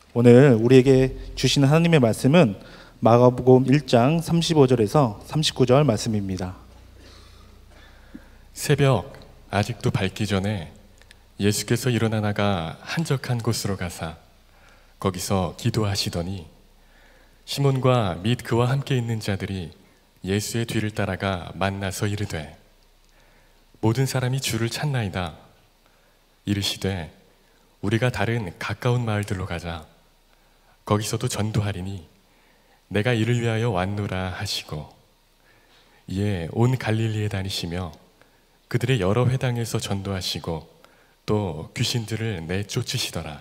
오늘 우리에게 주시는 하나님의 말씀은 마가복음 1장 35절에서 39절 말씀입니다. 새벽 아직도 밝기 전에 예수께서 일어나 나가 한적한 곳으로 가사 거기서 기도하시더니 시몬과 및 그와 함께 있는 자들이 예수의 뒤를 따라가 만나서 이르되 모든 사람이 주를 찾나이다. 이르시되 우리가 다른 가까운 마을들로 가자. 거기서도 전도하리니 내가 이를 위하여 왔노라 하시고 이에 온 갈릴리에 다니시며 그들의 여러 회당에서 전도하시고 또 귀신들을 내쫓으시더라.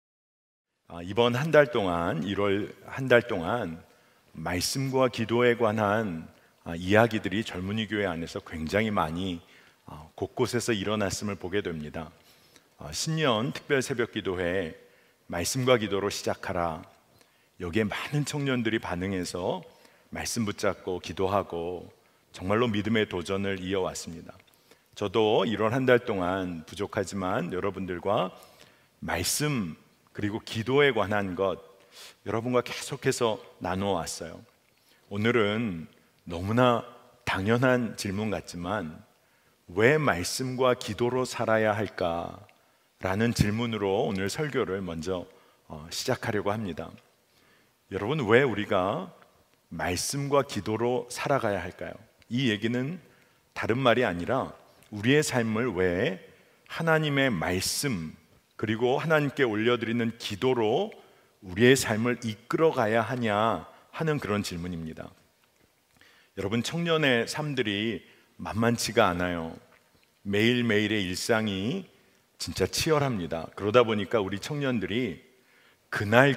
이번 한 달 동안 1월 한 달 동안 말씀과 기도에 관한 이야기들이 젊은이 교회 안에서 굉장히 많이 곳곳에서 일어났음을 보게 됩니다. 신년 특별 새벽 기도회 말씀과 기도로 시작하라. 여기에 많은 청년들이 반응해서 말씀 붙잡고 기도하고 정말로 믿음의 도전을 이어왔습니다. 저도 1월 한 달 동안 부족하지만 여러분들과 말씀 그리고 기도에 관한 것 여러분과 계속해서 나누어 왔어요. 오늘은 너무나 당연한 질문 같지만 왜 말씀과 기도로 살아야 할까라는 질문으로 오늘 설교를 먼저 시작하려고 합니다. 여러분, 왜 우리가 말씀과 기도로 살아가야 할까요? 이 얘기는 다른 말이 아니라 우리의 삶을 왜 하나님의 말씀 그리고 하나님께 올려드리는 기도로 우리의 삶을 이끌어가야 하냐 하는 그런 질문입니다. 여러분, 청년의 삶들이 만만치가 않아요. 매일매일의 일상이 진짜 치열합니다. 그러다 보니까 우리 청년들이 그날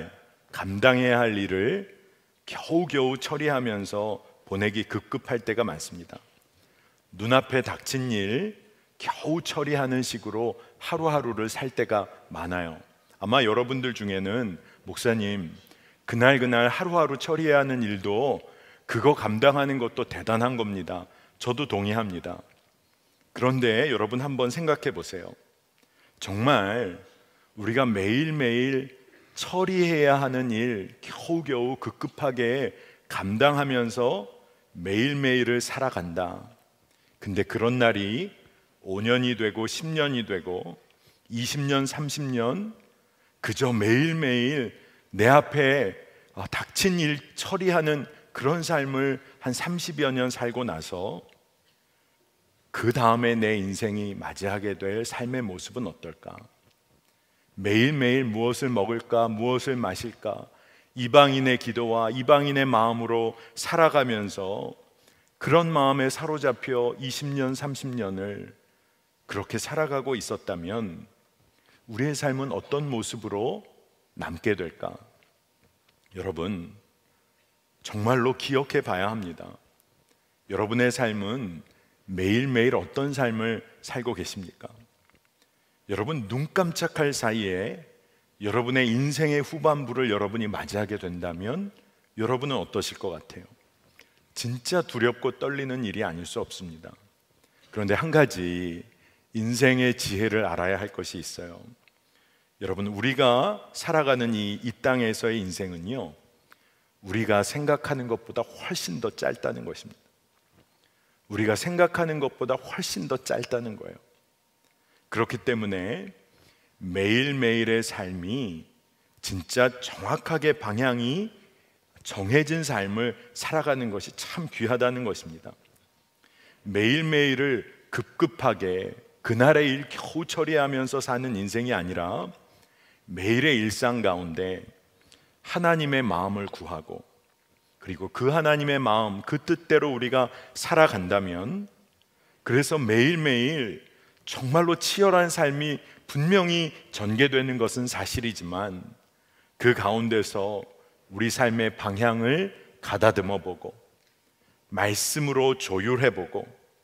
감당해야 할 일을 겨우겨우 처리하면서 보내기 급급할 때가 많습니다. 눈앞에 닥친 일 겨우 처리하는 식으로 하루하루를 살 때가 많아요. 아마 여러분들 중에는 목사님, 그날 하루하루 처리해야 하는 일도 그거 감당하는 것도 대단한 겁니다. 저도 동의합니다. 그런데 여러분 한번 생각해 보세요. 정말 우리가 매일매일 처리해야 하는 일 겨우겨우 급급하게 감당하면서 매일매일을 살아간다. 근데 그런 날이 5년이 되고 10년이 되고 20년, 30년 그저 매일매일 내 앞에 닥친 일 처리하는 그런 삶을 한 30여 년 살고 나서 그 다음에 내 인생이 맞이하게 될 삶의 모습은 어떨까? 매일매일 무엇을 먹을까? 무엇을 마실까? 이방인의 기도와 이방인의 마음으로 살아가면서 그런 마음에 사로잡혀 20년, 30년을 그렇게 살아가고 있었다면 우리의 삶은 어떤 모습으로 남게 될까? 여러분, 정말로 기억해 봐야 합니다. 여러분의 삶은 매일매일 어떤 삶을 살고 계십니까? 여러분, 눈 깜짝할 사이에 여러분의 인생의 후반부를 여러분이 맞이하게 된다면 여러분은 어떠실 것 같아요? 진짜 두렵고 떨리는 일이 아닐 수 없습니다. 그런데 한 가지 인생의 지혜를 알아야 할 것이 있어요. 여러분, 우리가 살아가는 이 땅에서의 인생은요, 우리가 생각하는 것보다 훨씬 더 짧다는 것입니다. 우리가 생각하는 것보다 훨씬 더 짧다는 거예요. 그렇기 때문에 매일매일의 삶이 진짜 정확하게 방향이 정해진 삶을 살아가는 것이 참 귀하다는 것입니다. 매일매일을 급급하게 그날의 일 겨우 처리하면서 사는 인생이 아니라 매일의 일상 가운데 하나님의 마음을 구하고 그리고 그 하나님의 마음, 그 뜻대로 우리가 살아간다면, 그래서 매일매일 정말로 치열한 삶이 분명히 전개되는 것은 사실이지만 그 가운데서 우리 삶의 방향을 가다듬어 보고 말씀으로 조율해 보고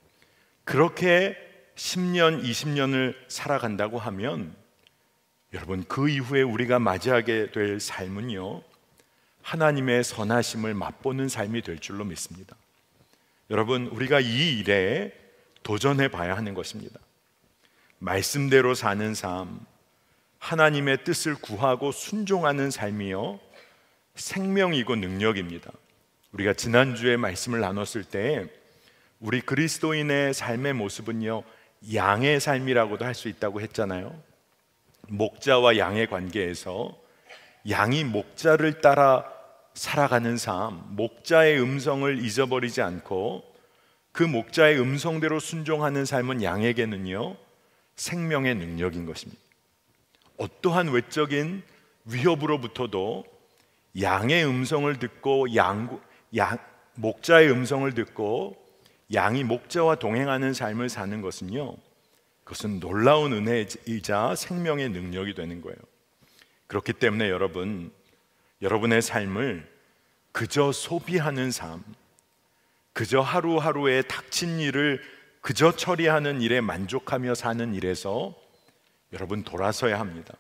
그렇게 10년, 20년을 살아간다고 하면 여러분, 그 이후에 우리가 맞이하게 될 삶은요, 하나님의 선하심을 맛보는 삶이 될 줄로 믿습니다. 여러분, 우리가 이 일에 도전해 봐야 하는 것입니다. 말씀대로 사는 삶, 하나님의 뜻을 구하고 순종하는 삶이요 생명이고 능력입니다. 우리가 지난주에 말씀을 나눴을 때 우리 그리스도인의 삶의 모습은요 양의 삶이라고도 할 수 있다고 했잖아요. 목자와 양의 관계에서 양이 목자를 따라 살아가는 삶, 목자의 음성을 잊어버리지 않고 그 목자의 음성대로 순종하는 삶은 양에게는요 생명의 능력인 것입니다. 어떠한 외적인 위협으로부터도 양의 음성을 듣고 목자의 음성을 듣고 양이 목자와 동행하는 삶을 사는 것은요 그것은 놀라운 은혜이자 생명의 능력이 되는 거예요. 그렇기 때문에 여러분의 삶을 그저 소비하는 삶, 그저 하루하루에 닥친 일을 그저 처리하는 일에 만족하며 사는 일에서 여러분 돌아서야 합니다.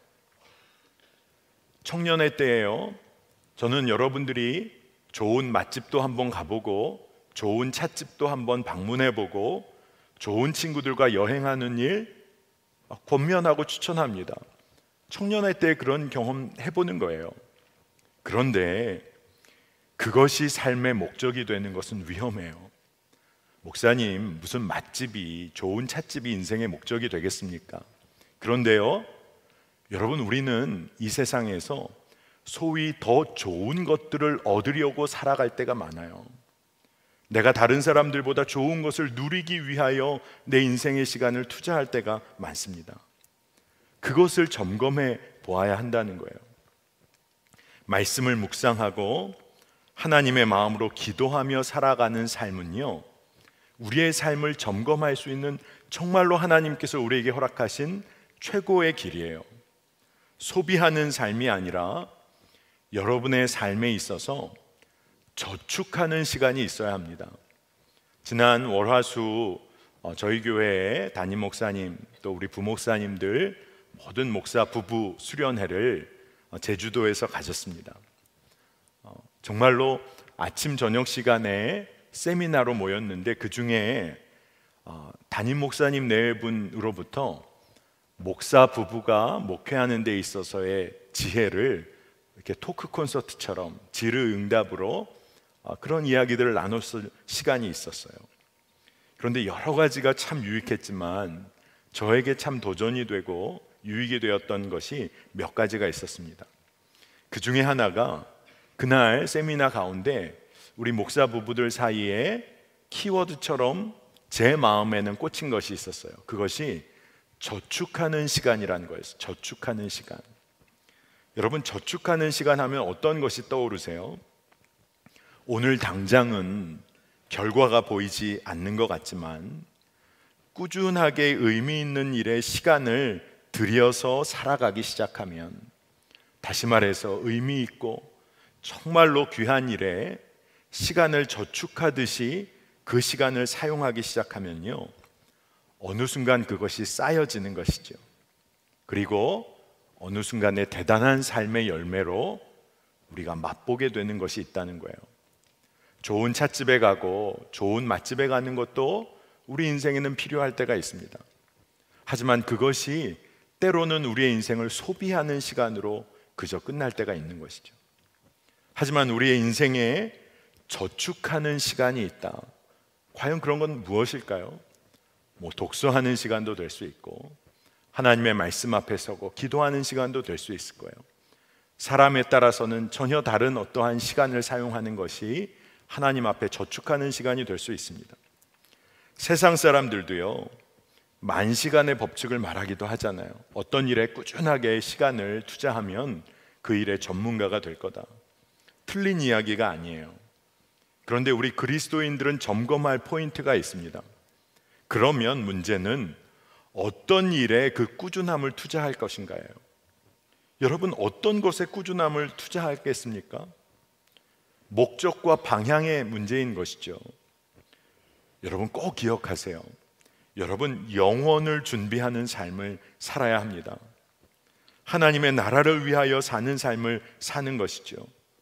청년의 때에요 저는 여러분들이 좋은 맛집도 한번 가보고 좋은 찻집도 한번 방문해보고 좋은 친구들과 여행하는 일 권면하고 추천합니다. 청년의 때 그런 경험 해보는 거예요. 그런데 그것이 삶의 목적이 되는 것은 위험해요. 목사님, 무슨 맛집이, 좋은 찻집이 인생의 목적이 되겠습니까? 그런데요 여러분, 우리는 이 세상에서 소위 더 좋은 것들을 얻으려고 살아갈 때가 많아요. 내가 다른 사람들보다 좋은 것을 누리기 위하여 내 인생의 시간을 투자할 때가 많습니다. 그것을 점검해 보아야 한다는 거예요. 말씀을 묵상하고 하나님의 마음으로 기도하며 살아가는 삶은요 우리의 삶을 점검할 수 있는 정말로 하나님께서 우리에게 허락하신 최고의 길이에요. 소비하는 삶이 아니라 여러분의 삶에 있어서 저축하는 시간이 있어야 합니다. 지난 월화수 저희 교회의 담임 목사님 또 우리 부목사님들 모든 목사 부부 수련회를 제주도에서 가졌습니다. 정말로 아침 저녁 시간에 세미나로 모였는데 그 중에 담임 목사님 네 분으로부터 목사 부부가 목회하는 데 있어서의 지혜를 이렇게 토크 콘서트처럼 질의응답으로 그런 이야기들을 나눴을 시간이 있었어요. 그런데 여러 가지가 참 유익했지만 저에게 참 도전이 되고 유익이 되었던 것이 몇 가지가 있었습니다. 그 중에 하나가 그날 세미나 가운데 우리 목사 부부들 사이에 키워드처럼 제 마음에는 꽂힌 것이 있었어요. 그것이 저축하는 시간이라는 거였어요. 저축하는 시간. 여러분, 저축하는 시간 하면 어떤 것이 떠오르세요? 오늘 당장은 결과가 보이지 않는 것 같지만 꾸준하게 의미 있는 일에 시간을 들여서 살아가기 시작하면, 다시 말해서 의미 있고 정말로 귀한 일에 시간을 저축하듯이 그 시간을 사용하기 시작하면요 어느 순간 그것이 쌓여지는 것이죠. 그리고 어느 순간에 대단한 삶의 열매로 우리가 맛보게 되는 것이 있다는 거예요. 좋은 찻집에 가고 좋은 맛집에 가는 것도 우리 인생에는 필요할 때가 있습니다. 하지만 그것이 때로는 우리의 인생을 소비하는 시간으로 그저 끝날 때가 있는 것이죠. 하지만 우리의 인생에 저축하는 시간이 있다. 과연 그런 건 무엇일까요? 독서하는 시간도 될 수 있고 하나님의 말씀 앞에 서고 기도하는 시간도 될 수 있을 거예요. 사람에 따라서는 전혀 다른 어떠한 시간을 사용하는 것이 하나님 앞에 저축하는 시간이 될 수 있습니다. 세상 사람들도요 10,000시간의 법칙을 말하기도 하잖아요. 어떤 일에 꾸준하게 시간을 투자하면 그 일의 전문가가 될 거다. 틀린 이야기가 아니에요. 그런데 우리 그리스도인들은 점검할 포인트가 있습니다. 그러면 문제는 어떤 일에 그 꾸준함을 투자할 것인가요? 여러분, 어떤 것에 꾸준함을 투자하겠습니까? 목적과 방향의 문제인 것이죠. 여러분 꼭 기억하세요. 여러분, 영원을 준비하는 삶을 살아야 합니다. 하나님의 나라를 위하여 사는 삶을 사는 것이죠.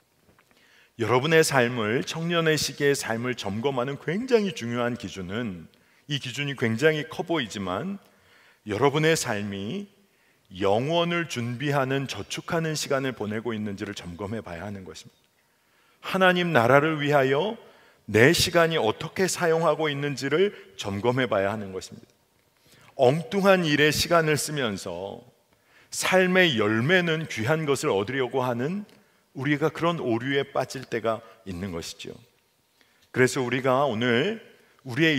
여러분의 삶을, 청년의 시기의 삶을 점검하는 굉장히 중요한 기준은, 이 기준이 굉장히 커 보이지만 여러분의 삶이 영원을 준비하는 저축하는 시간을 보내고 있는지를 점검해 봐야 하는 것입니다. 하나님 나라를 위하여 내 시간이 어떻게 사용하고 있는지를 점검해 봐야 하는 것입니다. 엉뚱한 일에 시간을 쓰면서 삶의 열매는 귀한 것을 얻으려고 하는 우리가 그런 오류에 빠질 때가 있는 것이죠. 그래서 우리가 오늘 우리의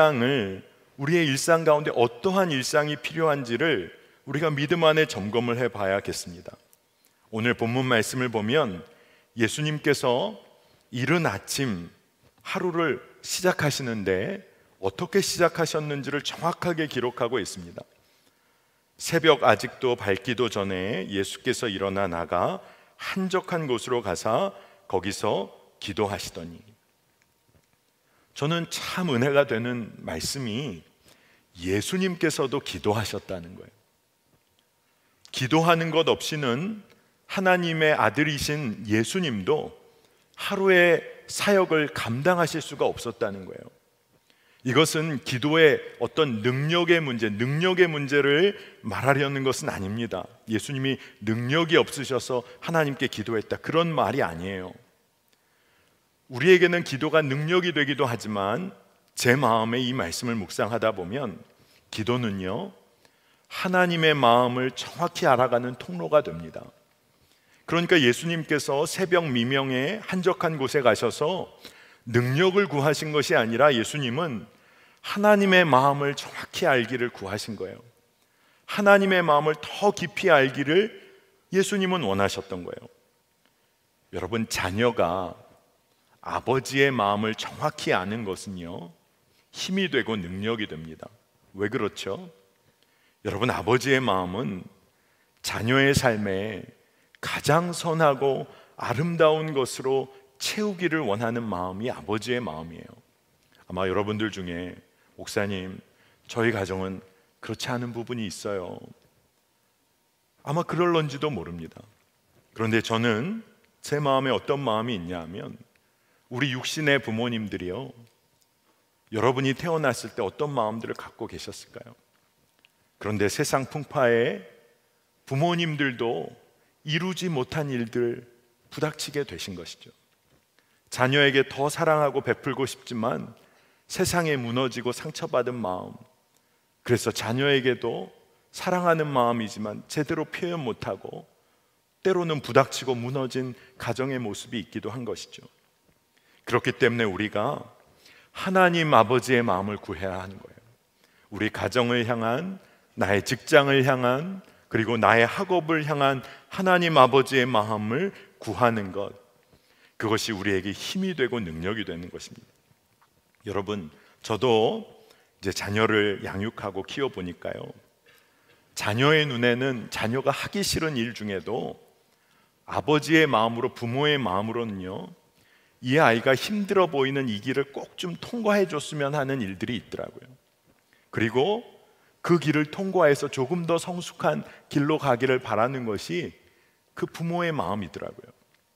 일상 가운데 어떠한 일상이 필요한지를 우리가 믿음 안에 점검을 해 봐야겠습니다. 오늘 본문 말씀을 보면 예수님께서 이른 아침 하루를 시작하시는데 어떻게 시작하셨는지를 정확하게 기록하고 있습니다. 새벽 아직도 밝기도 전에 예수께서 일어나 나가 한적한 곳으로 가사 거기서 기도하시더니, 저는 참 은혜가 되는 말씀이 예수님께서도 기도하셨다는 거예요. 기도하는 것 없이는 하나님의 아들이신 예수님도 하루의 사역을 감당하실 수가 없었다는 거예요. 이것은 기도의 어떤 능력의 문제를 말하려는 것은 아닙니다. 예수님이 능력이 없으셔서 하나님께 기도했다, 그런 말이 아니에요. 우리에게는 기도가 능력이 되기도 하지만 제 마음에 이 말씀을 묵상하다 보면 기도는요, 하나님의 마음을 정확히 알아가는 통로가 됩니다. 그러니까 예수님께서 새벽 미명에 한적한 곳에 가셔서 능력을 구하신 것이 아니라 예수님은 하나님의 마음을 정확히 알기를 구하신 거예요. 하나님의 마음을 더 깊이 알기를 예수님은 원하셨던 거예요. 여러분, 자녀가 아버지의 마음을 정확히 아는 것은요, 힘이 되고 능력이 됩니다. 왜 그렇죠? 여러분, 아버지의 마음은 자녀의 삶에 가장 선하고 아름다운 것으로 채우기를 원하는 마음이 아버지의 마음이에요. 아마 여러분들 중에 목사님, 저희 가정은 그렇지 않은 부분이 있어요, 아마 그럴런지도 모릅니다. 그런데 저는 제 마음에 어떤 마음이 있냐 하면, 우리 육신의 부모님들이요, 여러분이 태어났을 때 어떤 마음들을 갖고 계셨을까요? 그런데 세상 풍파에 부모님들도 이루지 못한 일들 부닥치게 되신 것이죠. 자녀에게 더 사랑하고 베풀고 싶지만 세상에 무너지고 상처받은 마음, 그래서 자녀에게도 사랑하는 마음이지만 제대로 표현 못하고 때로는 부닥치고 무너진 가정의 모습이 있기도 한 것이죠. 그렇기 때문에 우리가 하나님 아버지의 마음을 구해야 하는 거예요. 우리 가정을 향한, 나의 직장을 향한, 그리고 나의 학업을 향한 하나님 아버지의 마음을 구하는 것, 그것이 우리에게 힘이 되고 능력이 되는 것입니다. 여러분, 저도 이제 자녀를 양육하고 키워보니까요, 자녀의 눈에는 자녀가 하기 싫은 일 중에도 아버지의 마음으로, 부모의 마음으로는요, 이 아이가 힘들어 보이는 이 길을 꼭 좀 통과해 줬으면 하는 일들이 있더라고요. 그리고 그 길을 통과해서 조금 더 성숙한 길로 가기를 바라는 것이 그 부모의 마음이더라고요.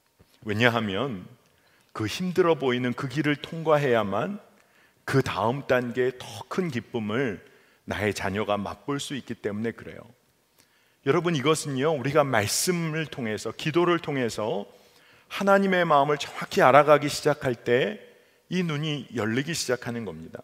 왜냐하면 그 힘들어 보이는 그 길을 통과해야만 그 다음 단계의 더 큰 기쁨을 나의 자녀가 맛볼 수 있기 때문에 그래요. 여러분, 이것은요, 우리가 말씀을 통해서, 기도를 통해서 하나님의 마음을 정확히 알아가기 시작할 때 이 눈이 열리기 시작하는 겁니다.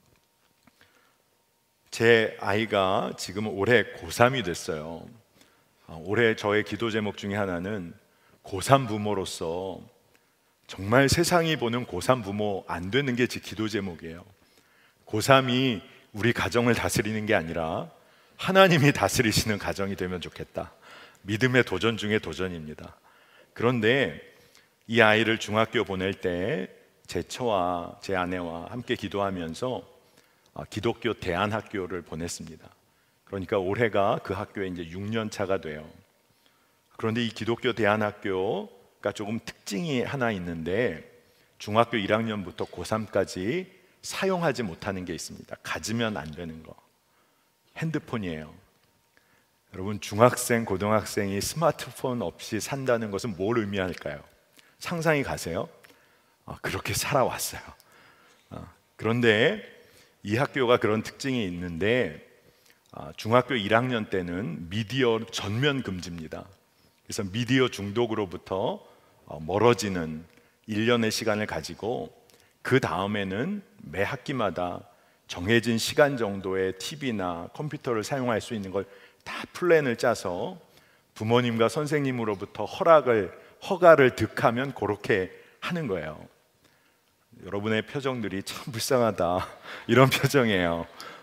제 아이가 지금 올해 고3이 됐어요. 올해 저의 기도 제목 중에 하나는 고3 부모로서 정말 세상이 보는 고3 부모 안 되는 게 제 기도 제목이에요. 고3이 우리 가정을 다스리는 게 아니라 하나님이 다스리시는 가정이 되면 좋겠다. 믿음의 도전 중에 도전입니다. 그런데 이 아이를 중학교 보낼 때 제 처와 제 아내와 함께 기도하면서 기독교 대안학교를 보냈습니다. 그러니까 올해가 그 학교에 이제 6년 차가 돼요. 그런데 이 기독교 대안학교가 조금 특징이 하나 있는데, 중학교 1학년부터 고3까지 사용하지 못하는 게 있습니다. 가지면 안 되는 거, 핸드폰이에요. 여러분, 중학생, 고등학생이 스마트폰 없이 산다는 것은 뭘 의미할까요? 상상이 가세요? 그렇게 살아왔어요. 그런데 이 학교가 그런 특징이 있는데, 중학교 1학년 때는 미디어 전면 금지입니다. 그래서 미디어 중독으로부터 멀어지는 1년의 시간을 가지고 그 다음에는 매 학기마다 정해진 시간 정도의 TV나 컴퓨터를 사용할 수 있는 걸 다 플랜을 짜서 부모님과 선생님으로부터 허가를 득하면 그렇게 하는 거예요. 여러분의 표정들이 참 불쌍하다 이런 표정이에요.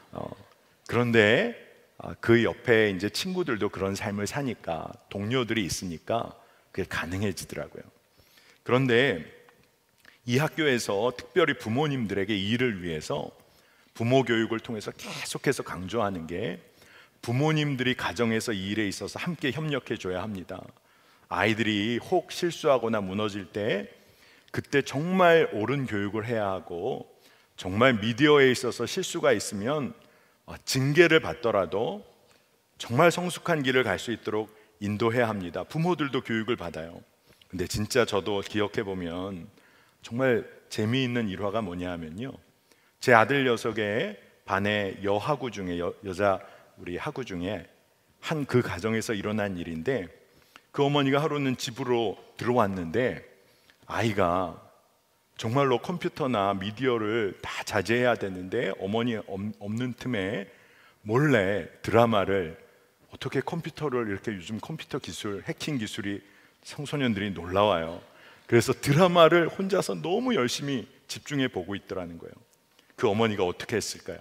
그런데 그 옆에 이제 친구들도 그런 삶을 사니까, 동료들이 있으니까 그게 가능해지더라고요. 그런데 이 학교에서 특별히 부모님들에게 이 일을 위해서 부모 교육을 통해서 계속해서 강조하는 게, 부모님들이 가정에서 이 일에 있어서 함께 협력해 줘야 합니다. 아이들이 혹 실수하거나 무너질 때 그때 정말 옳은 교육을 해야 하고, 정말 미디어에 있어서 실수가 있으면 징계를 받더라도 정말 성숙한 길을 갈 수 있도록 인도해야 합니다. 부모들도 교육을 받아요. 근데 진짜 저도 기억해 보면 정말 재미있는 일화가 뭐냐 하면요, 제 아들 녀석의 반의 여하구 중에 여자 우리 하구 중에 한 그 가정에서 일어난 일인데, 그 어머니가 하루는 집으로 들어왔는데 아이가 정말로 컴퓨터나 미디어를 다 자제해야 되는데 어머니 없는 틈에 몰래 드라마를, 어떻게 컴퓨터를 이렇게, 요즘 컴퓨터 기술, 해킹 기술이 청소년들이 놀라워요. 그래서 드라마를 혼자서 너무 열심히 집중해 보고 있더라는 거예요. 그 어머니가 어떻게 했을까요?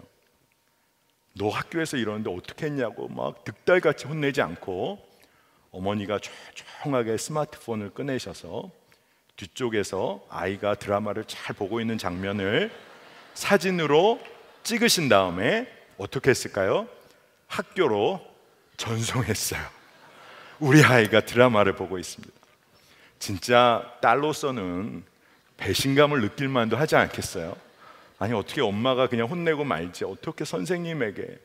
너 학교에서 이러는데 어떻게 했냐고 막 득달같이 혼내지 않고, 어머니가 조용하게 스마트폰을 꺼내셔서 뒤쪽에서 아이가 드라마를 잘 보고 있는 장면을 사진으로 찍으신 다음에 어떻게 했을까요? 학교로 전송했어요. 우리 아이가 드라마를 보고 있습니다. 진짜 딸로서는 배신감을 느낄 만도 하지 않겠어요? 아니, 어떻게 엄마가 그냥 혼내고 말지, 어떻게 선생님에게.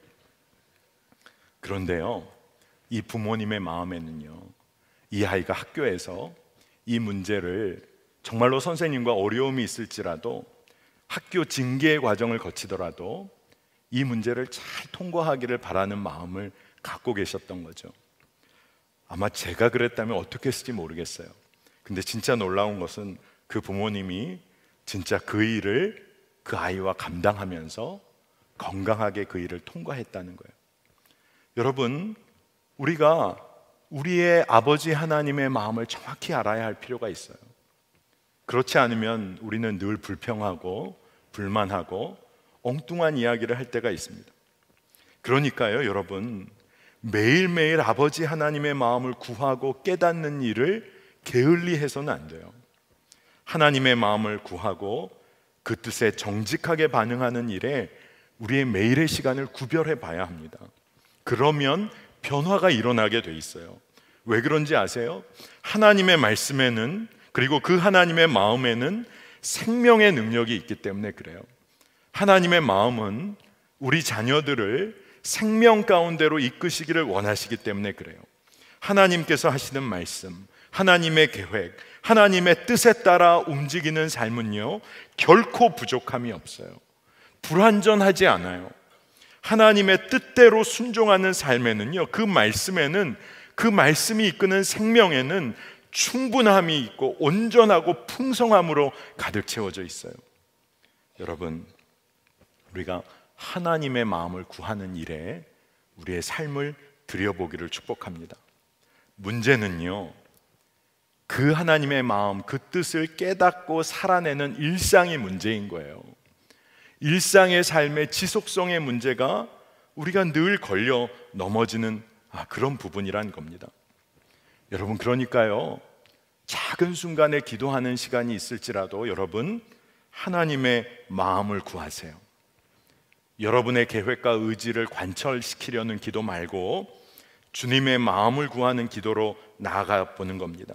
그런데요, 이 부모님의 마음에는요, 이 아이가 학교에서 이 문제를, 정말로 선생님과 어려움이 있을지라도 학교 징계의 과정을 거치더라도 이 문제를 잘 통과하기를 바라는 마음을 갖고 계셨던 거죠. 아마 제가 그랬다면 어떻게 했을지 모르겠어요. 근데 진짜 놀라운 것은 그 부모님이 진짜 그 일을 그 아이와 감당하면서 건강하게 그 일을 통과했다는 거예요. 여러분, 우리가 우리의 아버지 하나님의 마음을 정확히 알아야 할 필요가 있어요. 그렇지 않으면 우리는 늘 불평하고 불만하고 엉뚱한 이야기를 할 때가 있습니다. 그러니까요, 여러분, 매일매일 아버지 하나님의 마음을 구하고 깨닫는 일을 게을리 해서는 안 돼요. 하나님의 마음을 구하고 그 뜻에 정직하게 반응하는 일에 우리의 매일의 시간을 구별해 봐야 합니다. 그러면 변화가 일어나게 돼 있어요. 왜 그런지 아세요? 하나님의 말씀에는, 그리고 그 하나님의 마음에는 생명의 능력이 있기 때문에 그래요. 하나님의 마음은 우리 자녀들을 생명 가운데로 이끄시기를 원하시기 때문에 그래요. 하나님께서 하시는 말씀, 하나님의 계획, 하나님의 뜻에 따라 움직이는 삶은요, 결코 부족함이 없어요. 불완전하지 않아요. 하나님의 뜻대로 순종하는 삶에는요, 그 말씀에는, 그 말씀이 이끄는 생명에는 충분함이 있고 온전하고 풍성함으로 가득 채워져 있어요. 여러분, 우리가 하나님의 마음을 구하는 일에 우리의 삶을 들여보기를 축복합니다. 문제는요, 그 하나님의 마음, 그 뜻을 깨닫고 살아내는 일상이 문제인 거예요. 일상의 삶의 지속성의 문제가 우리가 늘 걸려 넘어지는 그런 부분이란 겁니다. 여러분, 그러니까요, 작은 순간에 기도하는 시간이 있을지라도 여러분, 하나님의 마음을 구하세요. 여러분의 계획과 의지를 관철시키려는 기도 말고 주님의 마음을 구하는 기도로 나아가 보는 겁니다.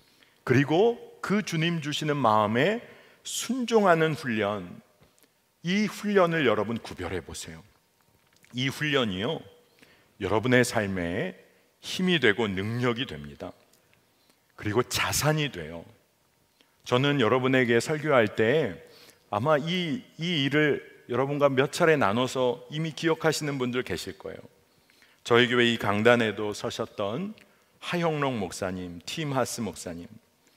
그리고 그 주님 주시는 마음에 순종하는 훈련, 이 훈련을 여러분 구별해 보세요. 이 훈련이요, 여러분의 삶에 힘이 되고 능력이 됩니다. 그리고 자산이 돼요. 저는 여러분에게 설교할 때 아마 이 일을 여러분과 몇 차례 나눠서 이미 기억하시는 분들 계실 거예요. 저희 교회 이 강단에도 서셨던 하영록 목사님, 팀 하스 목사님,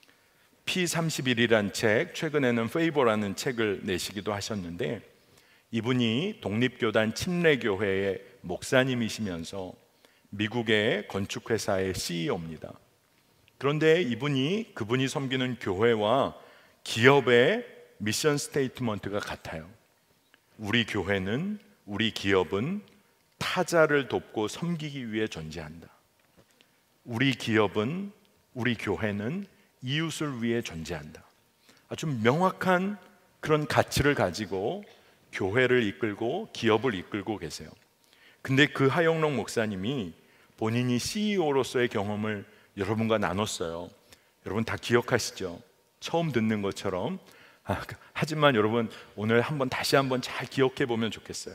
P31이란 책, 최근에는 페이버라는 책을 내시기도 하셨는데, 이분이 독립교단 침례교회의 목사님이시면서 미국의 건축회사의 CEO입니다. 그런데 그분이 섬기는 교회와 기업의 미션 스테이트먼트가 같아요. 우리 교회는, 우리 기업은 타자를 돕고 섬기기 위해 존재한다. 우리 기업은, 우리 교회는 이웃을 위해 존재한다. 아주 명확한 그런 가치를 가지고 교회를 이끌고 기업을 이끌고 계세요. 근데 그 하영록 목사님이 본인이 CEO로서의 경험을 여러분과 나눴어요. 여러분 다 기억하시죠? 처음 듣는 것처럼. 하지만 여러분 오늘 다시 한번 잘 기억해 보면 좋겠어요.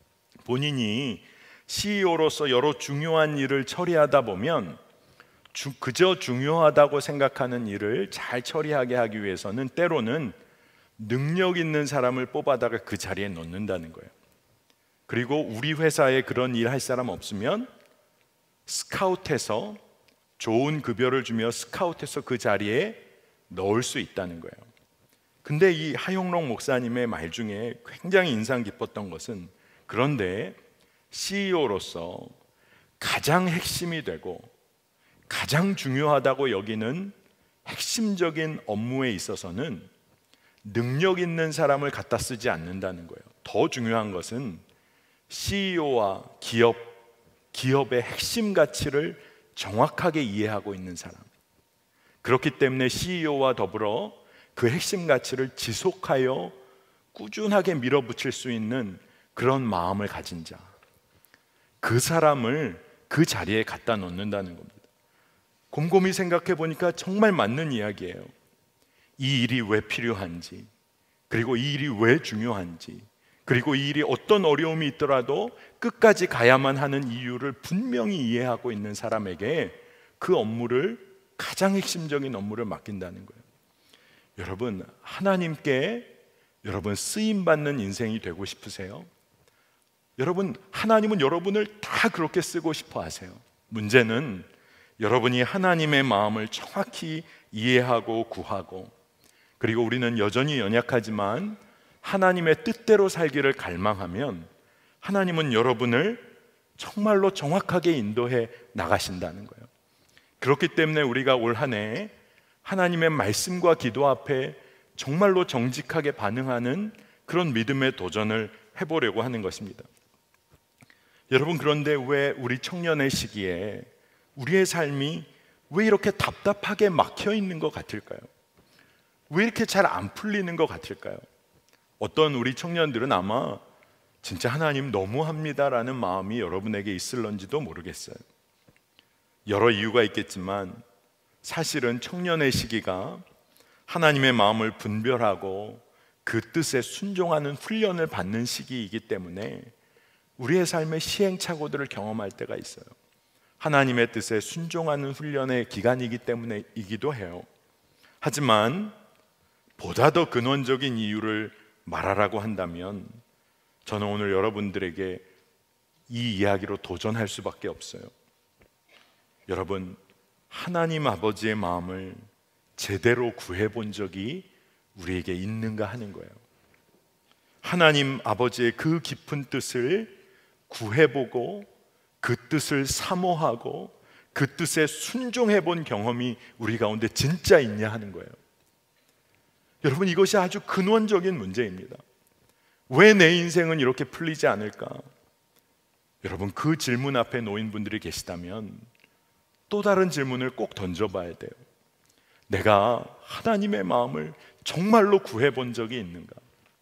본인이 CEO로서 여러 중요한 일을 처리하다 보면 그저 중요하다고 생각하는 일을 잘 처리하게 하기 위해서는 때로는 능력 있는 사람을 뽑아다가 그 자리에 넣는다는 거예요. 그리고 우리 회사에 그런 일 할 사람 없으면 스카웃해서, 좋은 급여를 주며 스카웃해서 그 자리에 넣을 수 있다는 거예요. 근데 이 하영록 목사님의 말 중에 굉장히 인상 깊었던 것은, 그런데 CEO로서 가장 핵심이 되고 가장 중요하다고 여기는 핵심적인 업무에 있어서는 능력 있는 사람을 갖다 쓰지 않는다는 거예요. 더 중요한 것은 CEO와 기업의 핵심 가치를 정확하게 이해하고 있는 사람. 그렇기 때문에 CEO와 더불어 그 핵심 가치를 지속하여 꾸준하게 밀어붙일 수 있는 그런 마음을 가진 자, 그 사람을 그 자리에 갖다 놓는다는 겁니다. 곰곰이 생각해 보니까 정말 맞는 이야기예요. 이 일이 왜 필요한지, 그리고 이 일이 왜 중요한지, 그리고 이 일이 어떤 어려움이 있더라도 끝까지 가야만 하는 이유를 분명히 이해하고 있는 사람에게 그 업무를, 가장 핵심적인 업무를 맡긴다는 거예요. 여러분, 하나님께 여러분 쓰임받는 인생이 되고 싶으세요? 여러분, 하나님은 여러분을 다 그렇게 쓰고 싶어 하세요. 문제는 여러분이 하나님의 마음을 정확히 이해하고 구하고, 그리고 우리는 여전히 연약하지만 하나님의 뜻대로 살기를 갈망하면 하나님은 여러분을 정말로 정확하게 인도해 나가신다는 거예요. 그렇기 때문에 우리가 올 한 해 하나님의 말씀과 기도 앞에 정말로 정직하게 반응하는 그런 믿음의 도전을 해보려고 하는 것입니다. 여러분, 그런데 왜 우리 청년의 시기에 우리의 삶이 왜 이렇게 답답하게 막혀 있는 것 같을까요? 왜 이렇게 잘 안 풀리는 것 같을까요? 어떤 우리 청년들은 아마 진짜 하나님 너무합니다라는 마음이 여러분에게 있을런지도 모르겠어요. 여러 이유가 있겠지만 사실은 청년의 시기가 하나님의 마음을 분별하고 그 뜻에 순종하는 훈련을 받는 시기이기 때문에 우리의 삶의 시행착오들을 경험할 때가 있어요. 하나님의 뜻에 순종하는 훈련의 기간이기 때문이기도 해요. 하지만 보다 더 근원적인 이유를 말하라고 한다면 저는 오늘 여러분들에게 이 이야기로 도전할 수밖에 없어요. 여러분, 하나님 아버지의 마음을 제대로 구해본 적이 우리에게 있는가 하는 거예요. 하나님 아버지의 그 깊은 뜻을 구해보고 그 뜻을 사모하고 그 뜻에 순종해본 경험이 우리 가운데 진짜 있냐 하는 거예요. 여러분, 이것이 아주 근원적인 문제입니다. 왜 내 인생은 이렇게 풀리지 않을까? 여러분, 그 질문 앞에 놓인 분들이 계시다면 또 다른 질문을 꼭 던져봐야 돼요. 내가 하나님의 마음을 정말로 구해본 적이 있는가?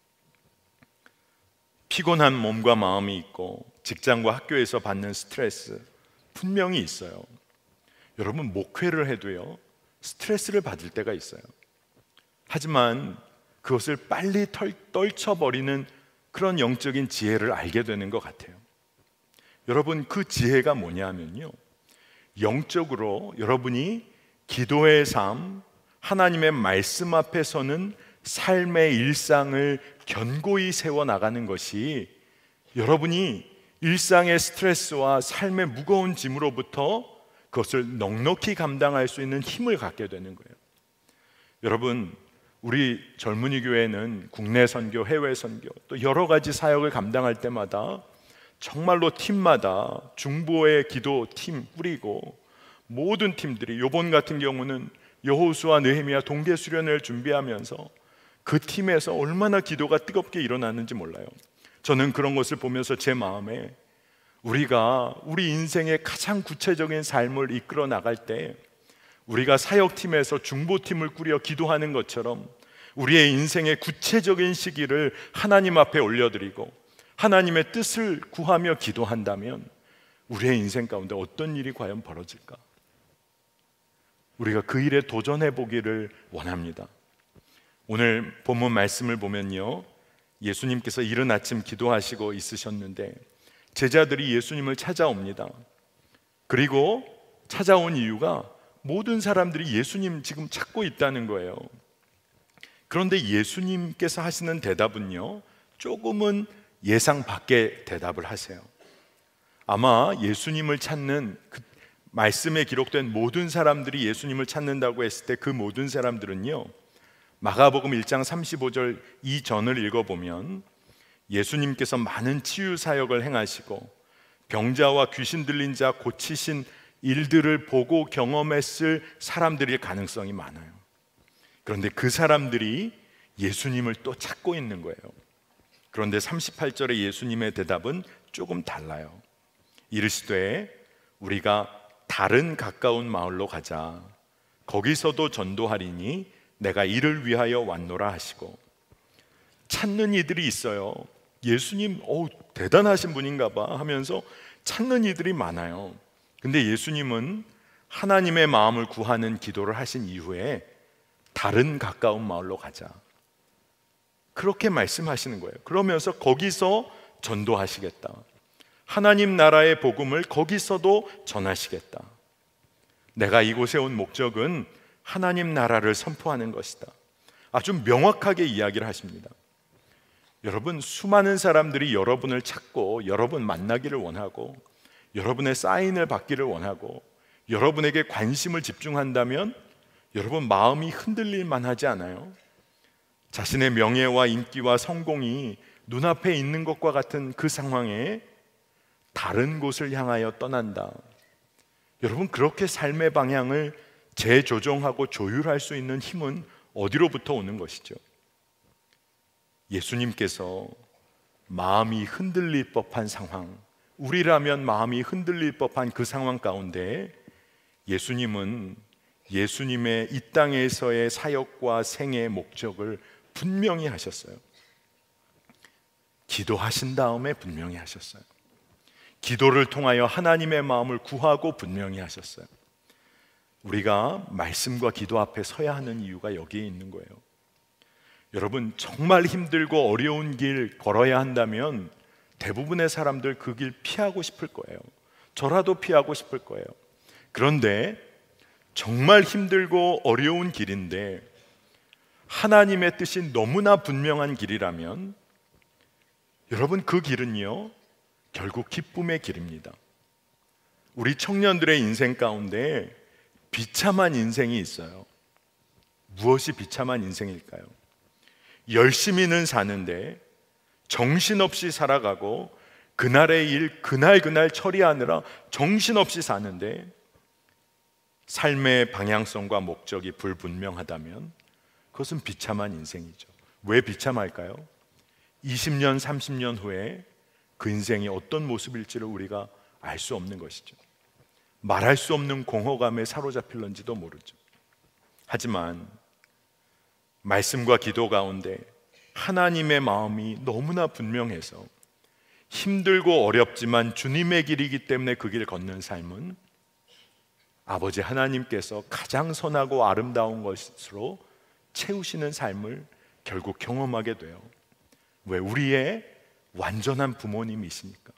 피곤한 몸과 마음이 있고 직장과 학교에서 받는 스트레스 분명히 있어요. 여러분, 목회를 해도요 스트레스를 받을 때가 있어요. 하지만 그것을 빨리 떨쳐버리는 그런 영적인 지혜를 알게 되는 것 같아요. 여러분, 그 지혜가 뭐냐면요, 영적으로 여러분이 기도의 삶, 하나님의 말씀 앞에서는 삶의 일상을 견고히 세워나가는 것이 여러분이 일상의 스트레스와 삶의 무거운 짐으로부터 그것을 넉넉히 감당할 수 있는 힘을 갖게 되는 거예요. 여러분, 우리 젊은이 교회는 국내 선교, 해외 선교, 또 여러 가지 사역을 감당할 때마다 정말로 팀마다 중보의 기도 팀 뿌리고, 모든 팀들이, 요번 같은 경우는 여호수아, 느헤미야 동계 수련회를 준비하면서 그 팀에서 얼마나 기도가 뜨겁게 일어나는지 몰라요. 저는 그런 것을 보면서 제 마음에 우리가 우리 인생의 가장 구체적인 삶을 이끌어 나갈 때 우리가 사역팀에서 중보팀을 꾸려 기도하는 것처럼 우리의 인생의 구체적인 시기를 하나님 앞에 올려드리고 하나님의 뜻을 구하며 기도한다면 우리의 인생 가운데 어떤 일이 과연 벌어질까? 우리가 그 일에 도전해 보기를 원합니다. 오늘 본문 말씀을 보면요, 예수님께서 이른 아침 기도하시고 있으셨는데 제자들이 예수님을 찾아옵니다. 그리고 찾아온 이유가 모든 사람들이 예수님 지금 찾고 있다는 거예요. 그런데 예수님께서 하시는 대답은요, 조금은 예상 밖의 대답을 하세요. 아마 예수님을 찾는 그 말씀에 기록된 모든 사람들이 예수님을 찾는다고 했을 때 그 모든 사람들은요, 마가복음 1장 35절 이전을 읽어보면 예수님께서 많은 치유 사역을 행하시고 병자와 귀신 들린 자 고치신 일들을 보고 경험했을 사람들일 가능성이 많아요. 그런데 그 사람들이 예수님을 또 찾고 있는 거예요. 그런데 38절의 예수님의 대답은 조금 달라요. 이르시되 우리가 다른 가까운 마을로 가자. 거기서도 전도하리니 내가 이를 위하여 왔노라 하시고, 찾는 이들이 있어요. 예수님 대단하신 분인가 봐 하면서 찾는 이들이 많아요. 근데 예수님은 하나님의 마음을 구하는 기도를 하신 이후에 다른 가까운 마을로 가자, 그렇게 말씀하시는 거예요. 그러면서 거기서 전도하시겠다, 하나님 나라의 복음을 거기서도 전하시겠다. 내가 이곳에 온 목적은 하나님 나라를 선포하는 것이다. 아주 명확하게 이야기를 하십니다. 여러분, 수많은 사람들이 여러분을 찾고 여러분 만나기를 원하고 여러분의 사인을 받기를 원하고 여러분에게 관심을 집중한다면 여러분 마음이 흔들릴 만하지 않아요? 자신의 명예와 인기와 성공이 눈앞에 있는 것과 같은 그 상황에 다른 곳을 향하여 떠난다. 여러분, 그렇게 삶의 방향을 재조정하고 조율할 수 있는 힘은 어디로부터 오는 것이죠? 예수님께서 마음이 흔들릴 법한 상황, 우리라면 마음이 흔들릴 법한 그 상황 가운데 예수님은 예수님의 이 땅에서의 사역과 생애의 목적을 분명히 하셨어요. 기도하신 다음에 분명히 하셨어요. 기도를 통하여 하나님의 마음을 구하고 분명히 하셨어요. 우리가 말씀과 기도 앞에 서야 하는 이유가 여기에 있는 거예요. 여러분, 정말 힘들고 어려운 길 걸어야 한다면 대부분의 사람들 그 길 피하고 싶을 거예요. 저라도 피하고 싶을 거예요. 그런데 정말 힘들고 어려운 길인데 하나님의 뜻이 너무나 분명한 길이라면 여러분, 그 길은요 결국 기쁨의 길입니다. 우리 청년들의 인생 가운데 비참한 인생이 있어요. 무엇이 비참한 인생일까요? 열심히는 사는데 정신없이 살아가고 그날의 일 그날 처리하느라 정신없이 사는데 삶의 방향성과 목적이 불분명하다면 그것은 비참한 인생이죠. 왜 비참할까요? 20년, 30년 후에 그 인생이 어떤 모습일지를 우리가 알 수 없는 것이죠. 말할 수 없는 공허감에 사로잡힐런지도 모르죠. 하지만 말씀과 기도 가운데 하나님의 마음이 너무나 분명해서 힘들고 어렵지만 주님의 길이기 때문에 그 길 걷는 삶은 아버지 하나님께서 가장 선하고 아름다운 것으로 채우시는 삶을 결국 경험하게 돼요. 왜? 우리의 완전한 부모님이시니까.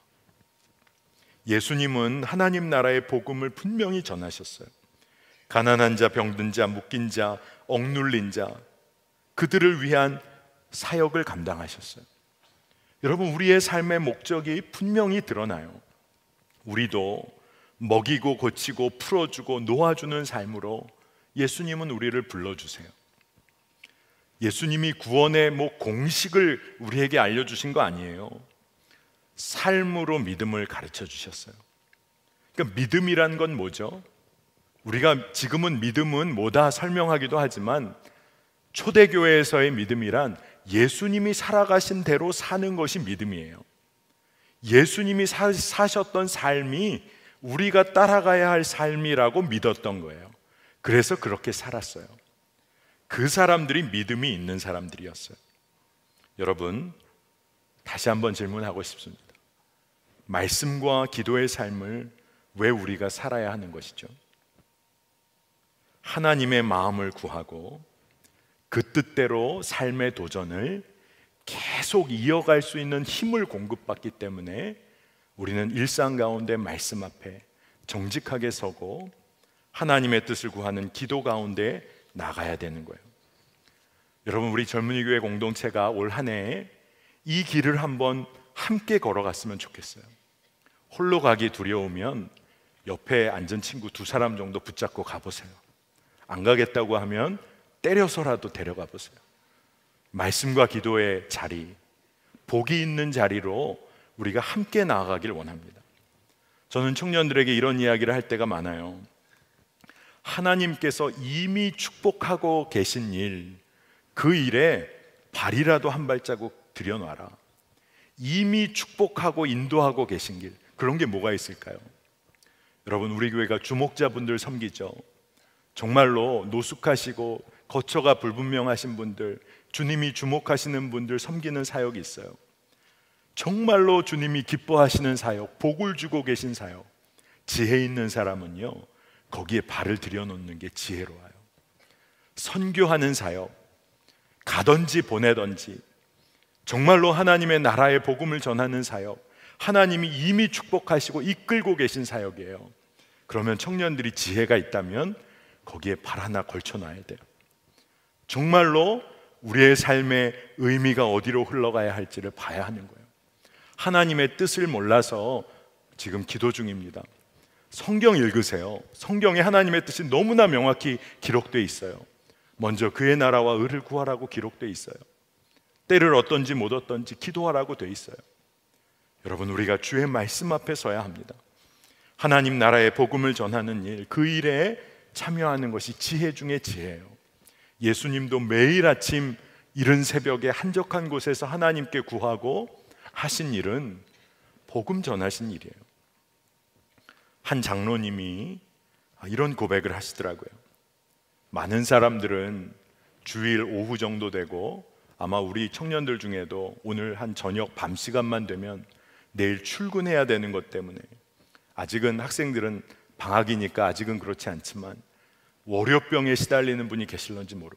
예수님은 하나님 나라의 복음을 분명히 전하셨어요. 가난한 자, 병든 자, 묶인 자, 억눌린 자, 그들을 위한 사역을 감당하셨어요. 여러분, 우리의 삶의 목적이 분명히 드러나요. 우리도 먹이고 고치고 풀어주고 놓아주는 삶으로 예수님은 우리를 불러주세요. 예수님이 구원의 공식을 우리에게 알려주신 거 아니에요. 삶으로 믿음을 가르쳐 주셨어요. 그러니까 믿음이란 건 뭐죠? 우리가 지금은 믿음은 뭐다 설명하기도 하지만 초대교회에서의 믿음이란 예수님이 살아가신 대로 사는 것이 믿음이에요. 예수님이 사셨던 삶이 우리가 따라가야 할 삶이라고 믿었던 거예요. 그래서 그렇게 살았어요. 그 사람들이 믿음이 있는 사람들이었어요. 여러분, 다시 한번 질문하고 싶습니다. 말씀과 기도의 삶을 왜 우리가 살아야 하는 것이죠? 하나님의 마음을 구하고 그 뜻대로 삶의 도전을 계속 이어갈 수 있는 힘을 공급받기 때문에 우리는 일상 가운데 말씀 앞에 정직하게 서고 하나님의 뜻을 구하는 기도 가운데 나가야 되는 거예요. 여러분, 우리 젊은이 교회 공동체가 올 한 해에 이 길을 한번 함께 걸어갔으면 좋겠어요. 홀로 가기 두려우면 옆에 앉은 친구 2사람 정도 붙잡고 가보세요. 안 가겠다고 하면 때려서라도 데려가 보세요. 말씀과 기도의 자리, 복이 있는 자리로 우리가 함께 나아가길 원합니다. 저는 청년들에게 이런 이야기를 할 때가 많아요. 하나님께서 이미 축복하고 계신 일, 그 일에 발이라도 한 발자국 들여놔라. 이미 축복하고 인도하고 계신 길, 그런 게 뭐가 있을까요? 여러분, 우리 교회가 주목자분들 섬기죠. 정말로 노숙하시고 거처가 불분명하신 분들, 주님이 주목하시는 분들 섬기는 사역이 있어요. 정말로 주님이 기뻐하시는 사역, 복을 주고 계신 사역, 지혜 있는 사람은요, 거기에 발을 들여놓는 게 지혜로워요. 선교하는 사역, 가든지 보내든지 정말로 하나님의 나라의 복음을 전하는 사역, 하나님이 이미 축복하시고 이끌고 계신 사역이에요. 그러면 청년들이 지혜가 있다면 거기에 발 하나 걸쳐놔야 돼요. 정말로 우리의 삶의 의미가 어디로 흘러가야 할지를 봐야 하는 거예요. 하나님의 뜻을 몰라서 지금 기도 중입니다. 성경 읽으세요. 성경에 하나님의 뜻이 너무나 명확히 기록되어 있어요. 먼저 그의 나라와 의를 구하라고 기록되어 있어요. 때를 얻든지 못 얻든지 기도하라고 되어 있어요. 여러분, 우리가 주의 말씀 앞에 서야 합니다. 하나님 나라의 복음을 전하는 일, 그 일에 참여하는 것이 지혜 중에 지혜예요. 예수님도 매일 아침 이른 새벽에 한적한 곳에서 하나님께 구하고 하신 일은 복음 전하신 일이에요. 한 장로님이 이런 고백을 하시더라고요. 많은 사람들은 주일 오후 정도 되고 아마 우리 청년들 중에도 오늘 한 저녁 밤 시간만 되면 내일 출근해야 되는 것 때문에, 아직은 학생들은 방학이니까 아직은 그렇지 않지만 월요병에 시달리는 분이 계실런지 모르고,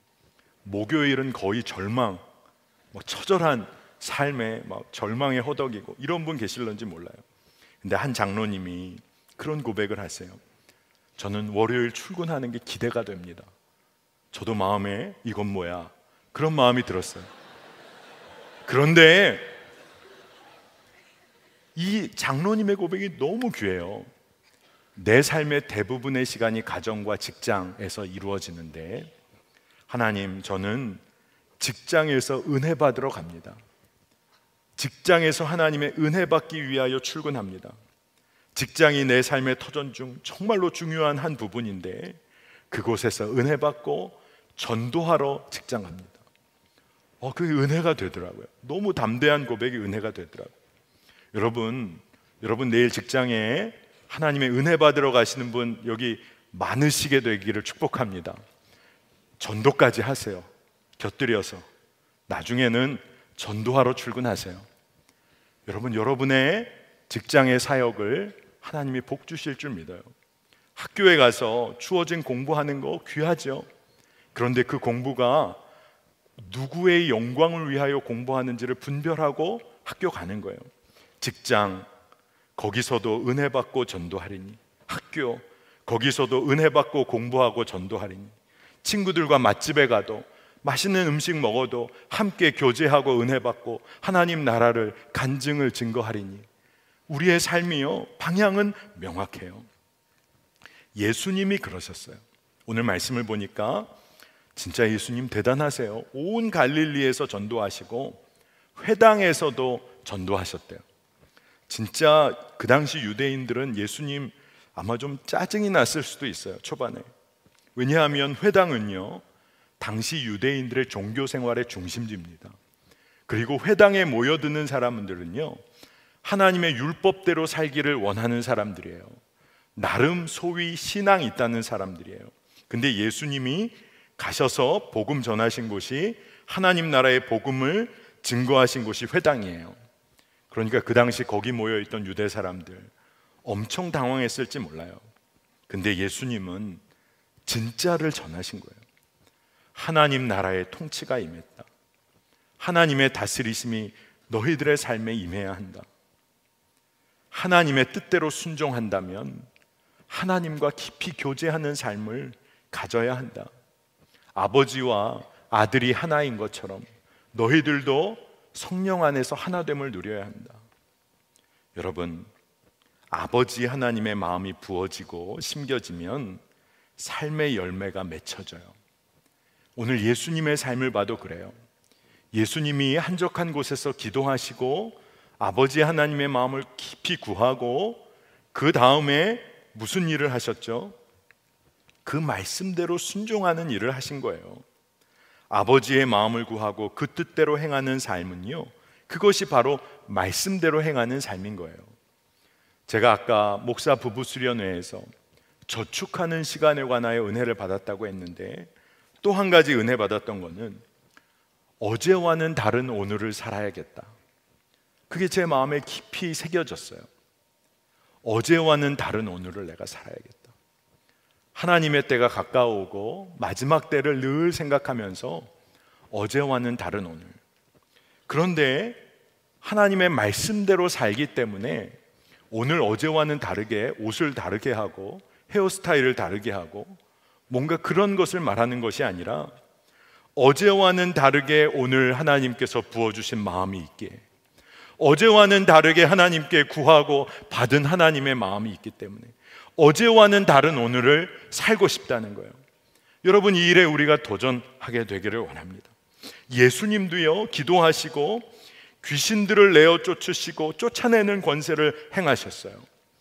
목요일은 거의 절망, 처절한 삶에 절망에 허덕이고 이런 분 계실런지 몰라요. 근데 한 장로님이 그런 고백을 하세요. 저는 월요일 출근하는 게 기대가 됩니다. 저도 마음에 이건 뭐야, 그런 마음이 들었어요. 그런데 이 장로님의 고백이 너무 귀해요. 내 삶의 대부분의 시간이 가정과 직장에서 이루어지는데, 하나님, 저는 직장에서 은혜 받으러 갑니다. 직장에서 하나님의 은혜 받기 위하여 출근합니다. 직장이 내 삶의 터전 중 정말로 중요한 한 부분인데 그곳에서 은혜 받고 전도하러 직장 갑니다. 그게 은혜가 되더라고요. 너무 담대한 고백이 은혜가 되더라고요. 여러분 내일 직장에 하나님의 은혜 받으러 가시는 분 여기 많으시게 되기를 축복합니다. 전도까지 하세요. 곁들여서 나중에는 전도하러 출근하세요. 여러분의 직장의 사역을 하나님이 복 주실 줄 믿어요. 학교에 가서 주어진 공부하는 거 귀하죠. 그런데 그 공부가 누구의 영광을 위하여 공부하는지를 분별하고 학교 가는 거예요. 직장, 거기서도 은혜 받고 전도하리니. 학교, 거기서도 은혜 받고 공부하고 전도하리니. 친구들과 맛집에 가도 맛있는 음식 먹어도 함께 교제하고 은혜 받고 하나님 나라를 간증을 증거하리니 우리의 삶이요, 방향은 명확해요. 예수님이 그러셨어요. 오늘 말씀을 보니까 진짜 예수님 대단하세요. 온 갈릴리에서 전도하시고 회당에서도 전도하셨대요. 진짜 그 당시 유대인들은 예수님 아마 좀 짜증이 났을 수도 있어요, 초반에. 왜냐하면 회당은요, 당시 유대인들의 종교 생활의 중심지입니다. 그리고 회당에 모여드는 사람들은요, 하나님의 율법대로 살기를 원하는 사람들이에요. 나름 소위 신앙이 있다는 사람들이에요. 근데 예수님이 가셔서 복음 전하신 곳이, 하나님 나라의 복음을 증거하신 곳이 회당이에요. 그러니까 그 당시 거기 모여있던 유대 사람들 엄청 당황했을지 몰라요. 근데 예수님은 진짜를 전하신 거예요. 하나님 나라의 통치가 임했다. 하나님의 다스리심이 너희들의 삶에 임해야 한다. 하나님의 뜻대로 순종한다면 하나님과 깊이 교제하는 삶을 가져야 한다. 아버지와 아들이 하나인 것처럼 너희들도 성령 안에서 하나됨을 누려야 한다. 여러분, 아버지 하나님의 마음이 부어지고 심겨지면 삶의 열매가 맺혀져요. 오늘 예수님의 삶을 봐도 그래요. 예수님이 한적한 곳에서 기도하시고 아버지 하나님의 마음을 깊이 구하고 그 다음에 무슨 일을 하셨죠? 그 말씀대로 순종하는 일을 하신 거예요. 아버지의 마음을 구하고 그 뜻대로 행하는 삶은요, 그것이 바로 말씀대로 행하는 삶인 거예요. 제가 아까 목사 부부 수련회에서 저축하는 시간에 관하여 은혜를 받았다고 했는데, 또 한 가지 은혜 받았던 거는 어제와는 다른 오늘을 살아야겠다. 그게 제 마음에 깊이 새겨졌어요. 어제와는 다른 오늘을 내가 살아야겠다. 하나님의 때가 가까워오고 마지막 때를 늘 생각하면서 어제와는 다른 오늘. 그런데 하나님의 말씀대로 살기 때문에 오늘 어제와는 다르게 옷을 다르게 하고 헤어스타일을 다르게 하고 뭔가 그런 것을 말하는 것이 아니라 어제와는 다르게 오늘 하나님께서 부어주신 마음이 있게, 어제와는 다르게 하나님께 구하고 받은 하나님의 마음이 있기 때문에 어제와는 다른 오늘을 살고 싶다는 거예요. 여러분, 이 일에 우리가 도전하게 되기를 원합니다. 예수님도요, 기도하시고 귀신들을 내어 쫓으시고 쫓아내는 권세를 행하셨어요.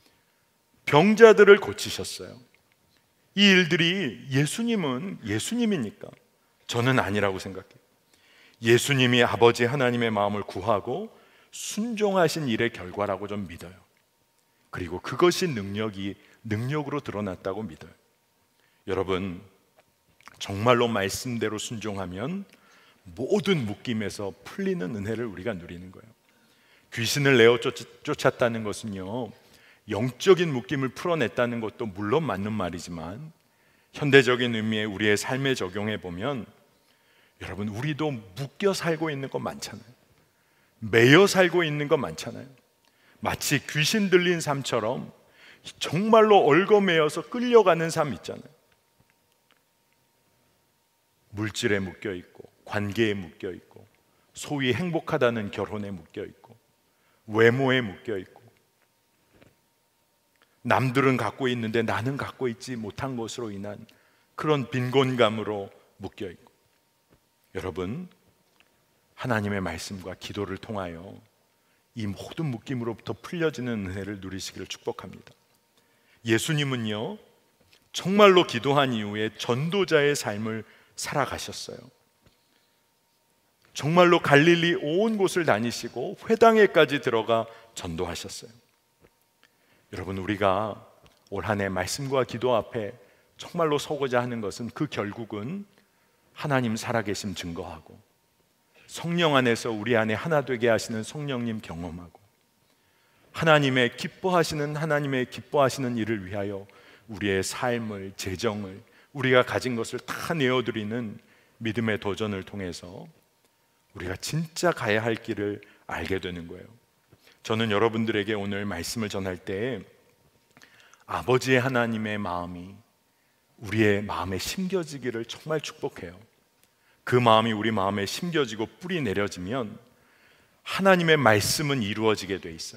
병자들을 고치셨어요. 이 일들이 예수님은 예수님이니까 저는 아니라고 생각해요. 예수님이 아버지 하나님의 마음을 구하고 순종하신 일의 결과라고 좀 믿어요. 그리고 그것이 능력으로 드러났다고 믿어요. 여러분, 정말로 말씀대로 순종하면 모든 묶임에서 풀리는 은혜를 우리가 누리는 거예요. 귀신을 내어 쫓았다는 것은요, 영적인 묶임을 풀어냈다는 것도 물론 맞는 말이지만 현대적인 의미의 우리의 삶에 적용해 보면, 여러분, 우리도 묶여 살고 있는 거 많잖아요. 매여 살고 있는 거 많잖아요. 마치 귀신 들린 삶처럼 정말로 얽어매여서 끌려가는 삶 있잖아요. 물질에 묶여 있고, 관계에 묶여 있고, 소위 행복하다는 결혼에 묶여 있고, 외모에 묶여 있고, 남들은 갖고 있는데 나는 갖고 있지 못한 것으로 인한 그런 빈곤감으로 묶여 있고. 여러분, 하나님의 말씀과 기도를 통하여 이 모든 묶임으로부터 풀려지는 은혜를 누리시기를 축복합니다. 예수님은요, 정말로 기도한 이후에 전도자의 삶을 살아가셨어요. 정말로 갈릴리 온 곳을 다니시고 회당에까지 들어가 전도하셨어요. 여러분, 우리가 올 한 해 말씀과 기도 앞에 정말로 서고자 하는 것은 그 결국은 하나님 살아계심 증거하고 성령 안에서 우리 안에 하나 되게 하시는 성령님 경험하고 하나님의 기뻐하시는 일을 위하여 우리의 삶을, 재정을, 우리가 가진 것을 다 내어드리는 믿음의 도전을 통해서 우리가 진짜 가야 할 길을 알게 되는 거예요. 저는 여러분들에게 오늘 말씀을 전할 때 아버지의 하나님의 마음이 우리의 마음에 심겨지기를 정말 축복해요. 그 마음이 우리 마음에 심겨지고 뿌리 내려지면 하나님의 말씀은 이루어지게 돼 있어요.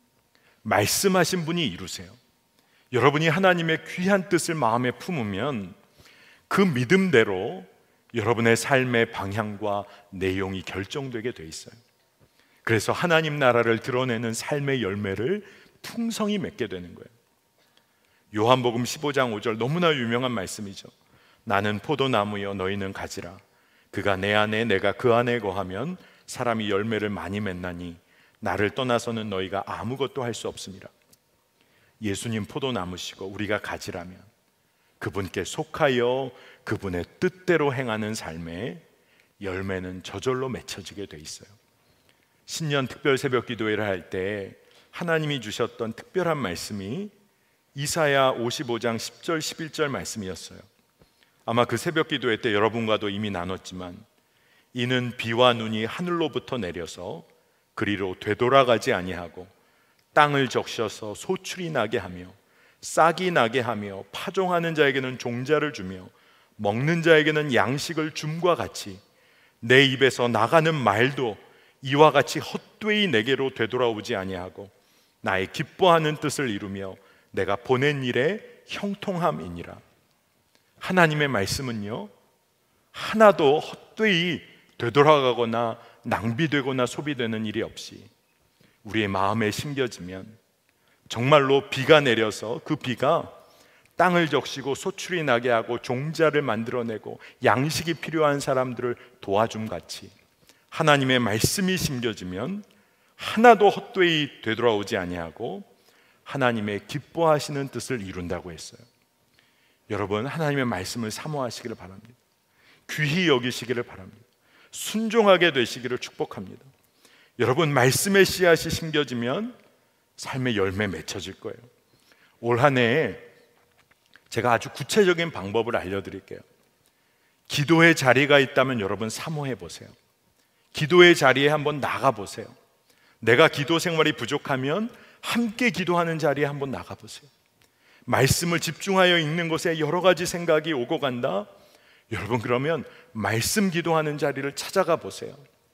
말씀하신 분이 이루세요. 여러분이 하나님의 귀한 뜻을 마음에 품으면 그 믿음대로 여러분의 삶의 방향과 내용이 결정되게 돼 있어요. 그래서 하나님 나라를 드러내는 삶의 열매를 풍성히 맺게 되는 거예요. 요한복음 15장 5절 너무나 유명한 말씀이죠. 나는 포도나무여 너희는 가지라. 그가 내 안에 내가 그 안에 거하면 사람이 열매를 많이 맺나니 나를 떠나서는 너희가 아무것도 할 수 없습니다. 예수님 포도나무시고 우리가 가지라면 그분께 속하여 그분의 뜻대로 행하는 삶에 열매는 저절로 맺혀지게 돼 있어요. 신년 특별 새벽 기도회를 할 때 하나님이 주셨던 특별한 말씀이 이사야 55장 10절 11절 말씀이었어요. 아마 그 새벽 기도회 때 여러분과도 이미 나눴지만 이는 비와 눈이 하늘로부터 내려서 그리로 되돌아가지 아니하고 땅을 적셔서 소출이 나게 하며 싹이 나게 하며 파종하는 자에게는 종자를 주며 먹는 자에게는 양식을 줌과 같이 내 입에서 나가는 말도 이와 같이 헛되이 내게로 되돌아오지 아니하고 나의 기뻐하는 뜻을 이루며 내가 보낸 일에 형통함이니라. 하나님의 말씀은요, 하나도 헛되이 되돌아가거나 낭비되거나 소비되는 일이 없이 우리의 마음에 심겨지면 정말로 비가 내려서 그 비가 땅을 적시고 소출이 나게 하고 종자를 만들어내고 양식이 필요한 사람들을 도와줌 같이 하나님의 말씀이 심겨지면 하나도 헛되이 되돌아오지 아니하고 하나님의 기뻐하시는 뜻을 이룬다고 했어요. 여러분, 하나님의 말씀을 사모하시기를 바랍니다. 귀히 여기시기를 바랍니다. 순종하게 되시기를 축복합니다. 여러분, 말씀의 씨앗이 심겨지면 삶의 열매 맺혀질 거예요. 올 한 해에 제가 아주 구체적인 방법을 알려드릴게요. 기도의 자리가 있다면 여러분 사모해 보세요. 기도의 자리에 한번 나가 보세요. 내가 기도 생활이 부족하면 함께 기도하는 자리에 한번 나가 보세요. 말씀을 집중하여 읽는 것에 여러 가지 생각이 오고 간다. 여러분, 그러면 말씀 기도하는 자리를 찾아가 보세요.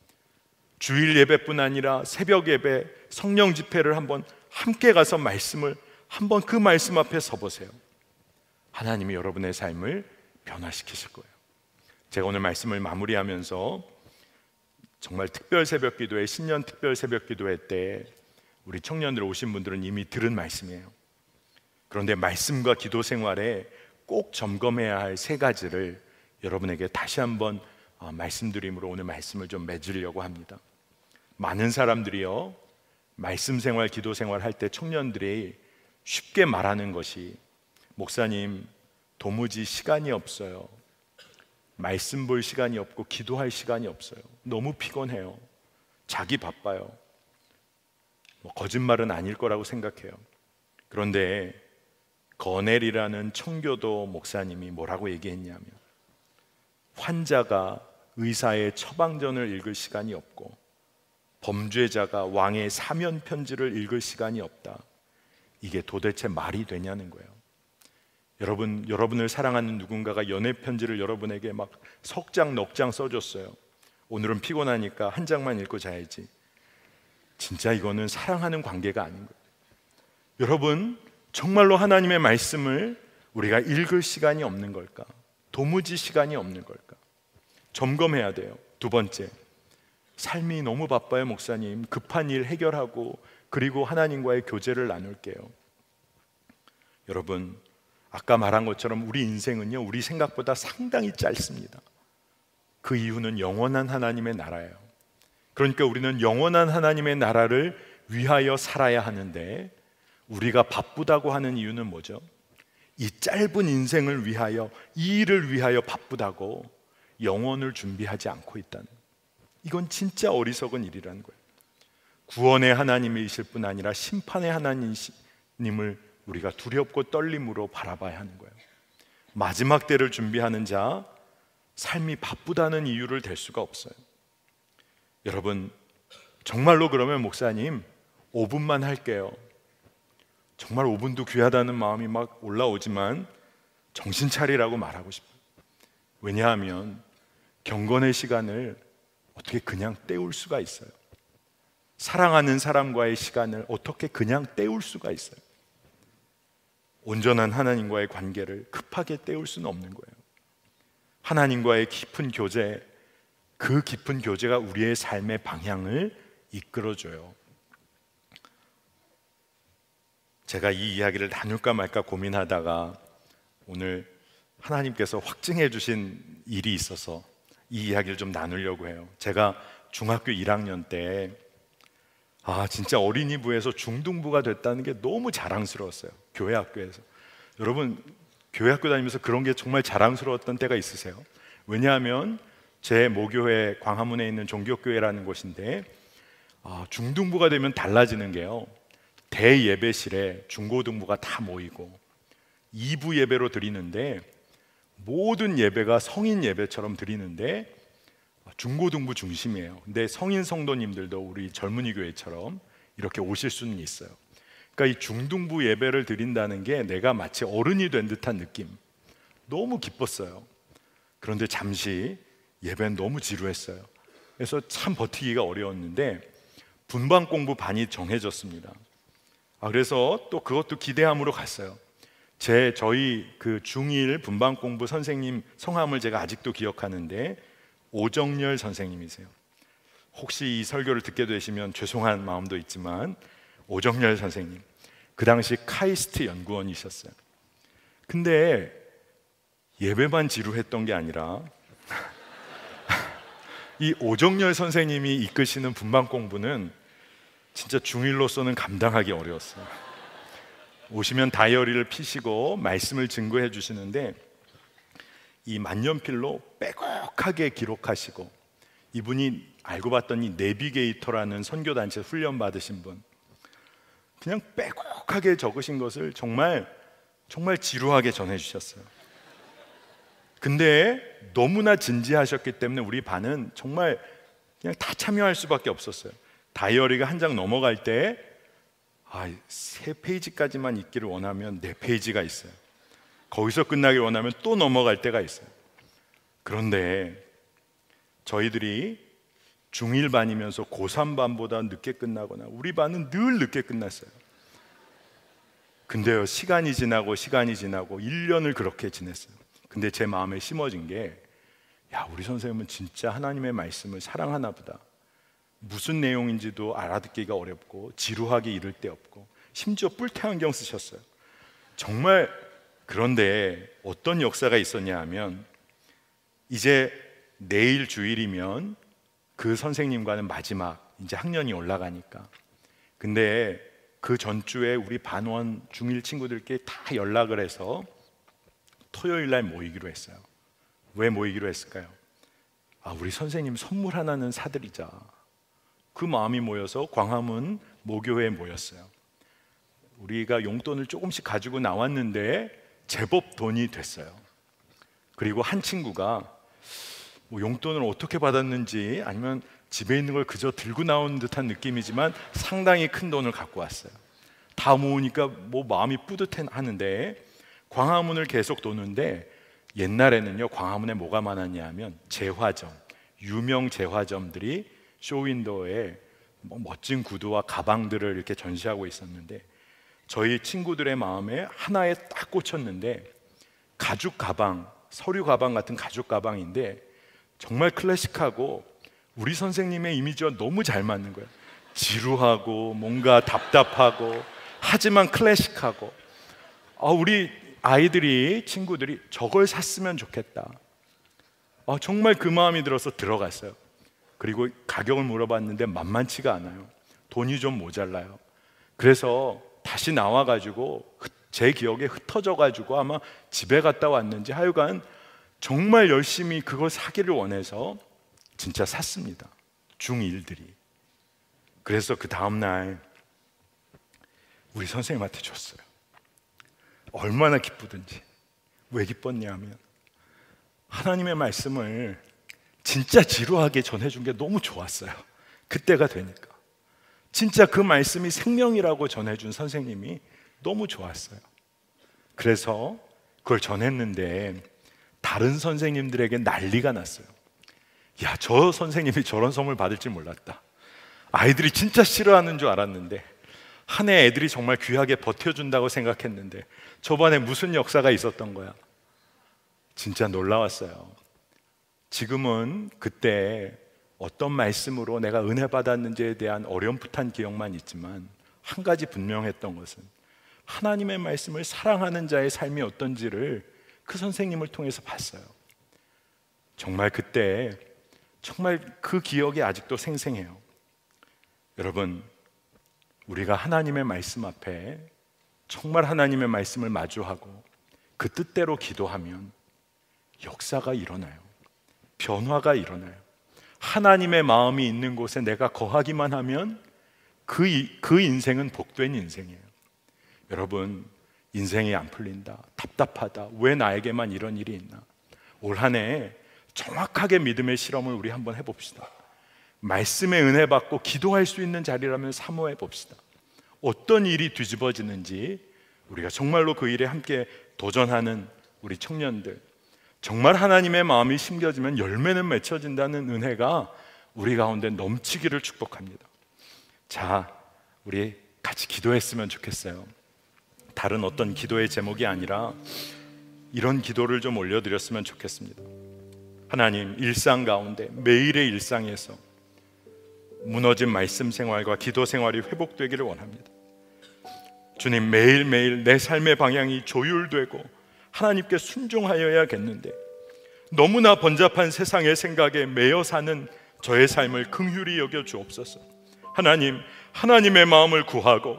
주일 예배뿐 아니라 새벽 예배, 성령 집회를 한번 함께 가서 말씀을 한번 그 말씀 앞에 서 보세요. 하나님이 여러분의 삶을 변화시키실 거예요. 제가 오늘 말씀을 마무리하면서 정말 특별 새벽 기도회, 신년 특별 새벽 기도회 때 우리 청년들 오신 분들은 이미 들은 말씀이에요. 그런데 말씀과 기도 생활에 꼭 점검해야 할 세 가지를 여러분에게 다시 한번 말씀드림으로 오늘 말씀을 좀 맺으려고 합니다. 많은 사람들이요, 말씀 생활, 기도 생활 할 때 청년들이 쉽게 말하는 것이 목사님, 도무지 시간이 없어요. 말씀 볼 시간이 없고 기도할 시간이 없어요. 너무 피곤해요. 자기 바빠요. 거짓말은 아닐 거라고 생각해요. 그런데 거넬이라는 청교도 목사님이 뭐라고 얘기했냐면, 환자가 의사의 처방전을 읽을 시간이 없고 범죄자가 왕의 사면 편지를 읽을 시간이 없다. 이게 도대체 말이 되냐는 거예요. 여러분을 사랑하는 누군가가 연애 편지를 여러분에게 막 석 장, 넉 장 써줬어요. 오늘은 피곤하니까 한 장만 읽고 자야지. 진짜 이거는 사랑하는 관계가 아닌 거예요. 여러분, 정말로 하나님의 말씀을 우리가 읽을 시간이 없는 걸까? 도무지 시간이 없는 걸까? 점검해야 돼요. 두 번째, 삶이 너무 바빠요 목사님. 급한 일 해결하고 그리고 하나님과의 교제를 나눌게요. 여러분, 아까 말한 것처럼 우리 인생은요, 우리 생각보다 상당히 짧습니다. 그 이유는 영원한 하나님의 나라예요. 그러니까 우리는 영원한 하나님의 나라를 위하여 살아야 하는데, 우리가 바쁘다고 하는 이유는 뭐죠? 이 짧은 인생을 위하여, 이 일을 위하여 바쁘다고 영원을 준비하지 않고 있다는, 이건 진짜 어리석은 일이라는 거예요. 구원의 하나님이실 뿐 아니라 심판의 하나님을 우리가 두렵고 떨림으로 바라봐야 하는 거예요. 마지막 때를 준비하는 자, 삶이 바쁘다는 이유를 댈 수가 없어요. 여러분, 정말로 그러면 목사님 5분만 할게요. 정말 5분도 귀하다는 마음이 막 올라오지만 정신 차리라고 말하고 싶어요. 왜냐하면 경건의 시간을 어떻게 그냥 때울 수가 있어요? 사랑하는 사람과의 시간을 어떻게 그냥 때울 수가 있어요? 온전한 하나님과의 관계를 급하게 때울 수는 없는 거예요. 하나님과의 깊은 교제, 그 깊은 교제가 우리의 삶의 방향을 이끌어줘요. 제가 이 이야기를 나눌까 말까 고민하다가 오늘 하나님께서 확증해 주신 일이 있어서 이 이야기를 좀 나누려고 해요. 제가 중학교 1학년 때 진짜 어린이부에서 중등부가 됐다는 게 너무 자랑스러웠어요. 교회 학교에서. 여러분, 교회 학교 다니면서 그런 게 정말 자랑스러웠던 때가 있으세요? 왜냐하면 제 모교회 광화문에 있는 종교교회라는 곳인데 중등부가 되면 달라지는 게요, 대예배실에 중고등부가 다 모이고 2부 예배로 드리는데 모든 예배가 성인 예배처럼 드리는데 중고등부 중심이에요. 근데 성인 성도님들도 우리 젊은이 교회처럼 이렇게 오실 수는 있어요. 그러니까 이 중등부 예배를 드린다는 게 내가 마치 어른이 된 듯한 느낌, 너무 기뻤어요. 그런데 잠시 예배는 너무 지루했어요. 그래서 참 버티기가 어려웠는데 분반 공부 반이 정해졌습니다. 그래서 또 그것도 기대함으로 갔어요. 저희 그 중1 분반 공부 선생님 성함을 제가 아직도 기억하는데 오정열 선생님이세요. 혹시 이 설교를 듣게 되시면 죄송한 마음도 있지만 오정열 선생님, 그 당시 카이스트 연구원이셨어요. 근데 예배만 지루했던 게 아니라 이 오정열 선생님이 이끄시는 분반 공부는 진짜 중1로서는 감당하기 어려웠어요. 오시면 다이어리를 피시고 말씀을 증거해 주시는데 이 만년필로 빼곡하게 기록하시고, 이분이 알고 봤더니 내비게이터라는 선교단체 훈련 받으신 분, 그냥 빼곡하게 적으신 것을 정말 지루하게 전해 주셨어요. 근데 너무나 진지하셨기 때문에 우리 반은 정말 그냥 다 참여할 수밖에 없었어요. 다이어리가 한 장 넘어갈 때 3페이지까지만 읽기를 원하면 4페이지가 있어요. 거기서 끝나길 원하면 또 넘어갈 때가 있어요. 그런데 저희들이 중1반이면서 고3반보다 늦게 끝나거나 우리 반은 늘 늦게 끝났어요. 근데요, 시간이 지나고 1년을 그렇게 지냈어요. 근데 제 마음에 심어진 게, 우리 선생님은 진짜 하나님의 말씀을 사랑하나 보다. 무슨 내용인지도 알아듣기가 어렵고 지루하게 읽을 데 없고 심지어 뿔테 안경 쓰셨어요. 정말. 그런데 어떤 역사가 있었냐 하면, 이제 내일 주일이면 그 선생님과는 마지막 이제 학년이 올라가니까, 근데 그 전주에 우리 반원 중1 친구들끼리 다 연락을 해서 토요일 날 모이기로 했어요. 왜 모이기로 했을까요? 우리 선생님 선물 하나는 사드리자. 그 마음이 모여서 광화문 모교회에 모였어요. 우리가 용돈을 조금씩 가지고 나왔는데 제법 돈이 됐어요. 그리고 한 친구가 용돈을 어떻게 받았는지, 아니면 집에 있는 걸 그저 들고 나온 듯한 느낌이지만 상당히 큰 돈을 갖고 왔어요. 다 모으니까 마음이 뿌듯하는데 광화문을 계속 도는데, 옛날에는요 광화문에 뭐가 많았냐 하면 제화점, 유명 제화점들이 쇼윈도에 멋진 구두와 가방들을 이렇게 전시하고 있었는데, 저희 친구들의 마음에 하나에 딱 꽂혔는데, 가죽 가방, 서류 가방 같은 가죽 가방인데 정말 클래식하고 우리 선생님의 이미지와 너무 잘 맞는 거예요. 지루하고 뭔가 답답하고 하지만 클래식하고, 우리 아이들이, 친구들이 저걸 샀으면 좋겠다. 정말 그 마음이 들어서 들어갔어요. 그리고 가격을 물어봤는데 만만치가 않아요. 돈이 좀 모자라요. 그래서 다시 나와가지고 제 기억에 흩어져가지고 아마 집에 갔다 왔는지 하여간 정말 열심히 그걸 사기를 원해서 진짜 샀습니다. 중1들이. 그래서 그 다음날 우리 선생님한테 줬어요. 얼마나 기쁘든지. 왜 기뻤냐면 하나님의 말씀을 진짜 지루하게 전해준 게 너무 좋았어요. 그때가 되니까 진짜 그 말씀이 생명이라고 전해준 선생님이 너무 좋았어요. 그래서 그걸 전했는데 다른 선생님들에게 난리가 났어요. 야, 저 선생님이 저런 선물 받을지 몰랐다. 아이들이 진짜 싫어하는 줄 알았는데, 한 해 애들이 정말 귀하게 버텨준다고 생각했는데 저번에 무슨 역사가 있었던 거야. 진짜 놀라웠어요. 지금은 그때 어떤 말씀으로 내가 은혜 받았는지에 대한 어렴풋한 기억만 있지만, 한 가지 분명했던 것은 하나님의 말씀을 사랑하는 자의 삶이 어떤지를 그 선생님을 통해서 봤어요. 정말 그때 정말 그 기억이 아직도 생생해요. 여러분, 우리가 하나님의 말씀 앞에 정말 하나님의 말씀을 마주하고 그 뜻대로 기도하면 역사가 일어나요. 변화가 일어나요. 하나님의 마음이 있는 곳에 내가 거하기만 하면 그 인생은 복된 인생이에요. 여러분, 인생이 안 풀린다, 답답하다, 왜 나에게만 이런 일이 있나? 올 한 해 정확하게 믿음의 실험을 우리 한번 해봅시다. 말씀의 은혜 받고 기도할 수 있는 자리라면 사모해 봅시다. 어떤 일이 뒤집어지는지 우리가 정말로 그 일에 함께 도전하는 우리 청년들, 정말 하나님의 마음이 심겨지면 열매는 맺혀진다는 은혜가 우리 가운데 넘치기를 축복합니다. 자, 우리 같이 기도했으면 좋겠어요. 다른 어떤 기도의 제목이 아니라 이런 기도를 좀 올려드렸으면 좋겠습니다. 하나님, 일상 가운데 매일의 일상에서 무너진 말씀 생활과 기도 생활이 회복되기를 원합니다. 주님, 매일매일 내 삶의 방향이 조율되고 하나님께 순종하여야겠는데 너무나 번잡한 세상의 생각에 매여 사는 저의 삶을 긍휼히 여겨 주옵소서. 하나님, 하나님의 마음을 구하고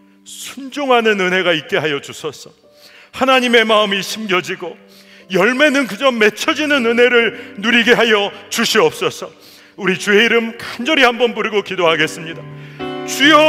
순종하는 은혜가 있게 하여 주소서. 하나님의 마음이 심겨지고 열매는 그저 맺혀지는 은혜를 누리게 하여 주시옵소서. 우리 주의 이름 간절히 한번 부르고 기도하겠습니다. 주여!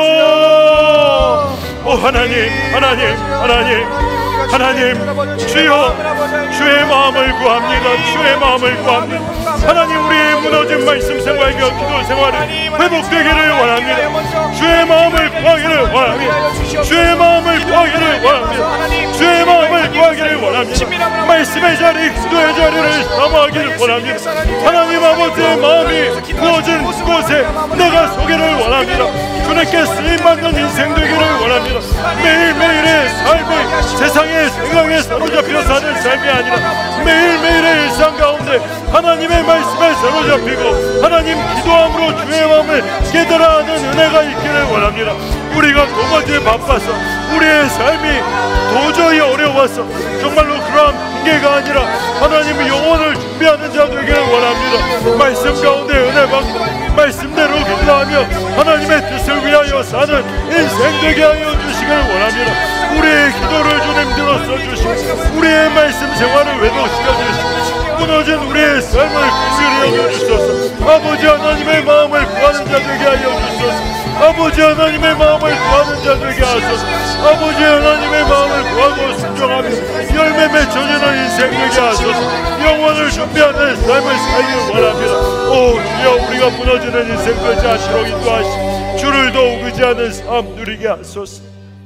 오 하나님, 하나님, 하나님, 하나님, 주여! 주의 마음을 구합니다. 주의 마음을 구합니다. 하나님, 우리의 무너진 말씀 생활과 기도 생활이 회복되기를 원합니다. 주의 마음을 구하기를 원합니다. 주의 마음을 구하기를 원합니다. 주의 마음을 구하기를 원합니다. 말씀의 자리, 기도의 자리를 사모하기를 원합니다. 하나님 아버지의 마음이 부어진 곳에 내가 서기를 원합니다. 주님께 쓰임받는 인생 되기를 원합니다. 매일매일의 삶이 세상의 생각에 사로잡혀 사는 삶이 아니라 매일매일의 일상 가운데 하나님의 말씀에 사로잡히고 하나님 기도함으로 주의 마음을 깨달아하는 은혜가 있기를 원합니다. 우리가 도무지 바빠서 우리의 삶이 도저히 어려워서 정말로 그러한 핑계가 아니라 하나님의 영혼을 준비하는 자 되기를 원합니다. 말씀 가운데 은혜 받고 말씀대로 기도하며 하나님의 뜻을 위하여 사는 인생 되게 하여 주시기를 원합니다. 우리의 기도를 주님 들어서 주시고 우리의 말씀 생활을 회복시켜 주시고 무너진 우리의 삶을 긍휼히 여겨 주소서. 아버지 하나님의 마음을 구하는 자 되게 하여 주소서. 아버지 하나님의 마음을 구하는 자 되게 하소서. 아버지 하나님의 마음을 구하고 순종하며 열매 맺혀지는 인생 되게 하소서. 영원을 준비하는 삶을 살기를 원합니다. 오 주여, 우리가 무너지는 인생 되지 않도록 인도하시고 주를 더욱 의지하는 삶 누리게 하소서.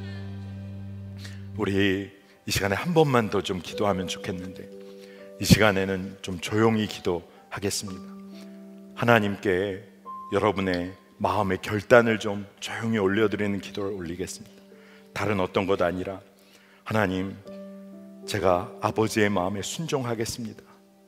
우리 이 시간에 한 번만 더 좀 기도하면 좋겠는데, 이 시간에는 좀 조용히 기도하겠습니다. 하나님께 여러분의 마음의 결단을 좀 조용히 올려드리는 기도를 올리겠습니다. 다른 어떤 것 아니라 하나님, 제가 아버지의 마음에 순종하겠습니다.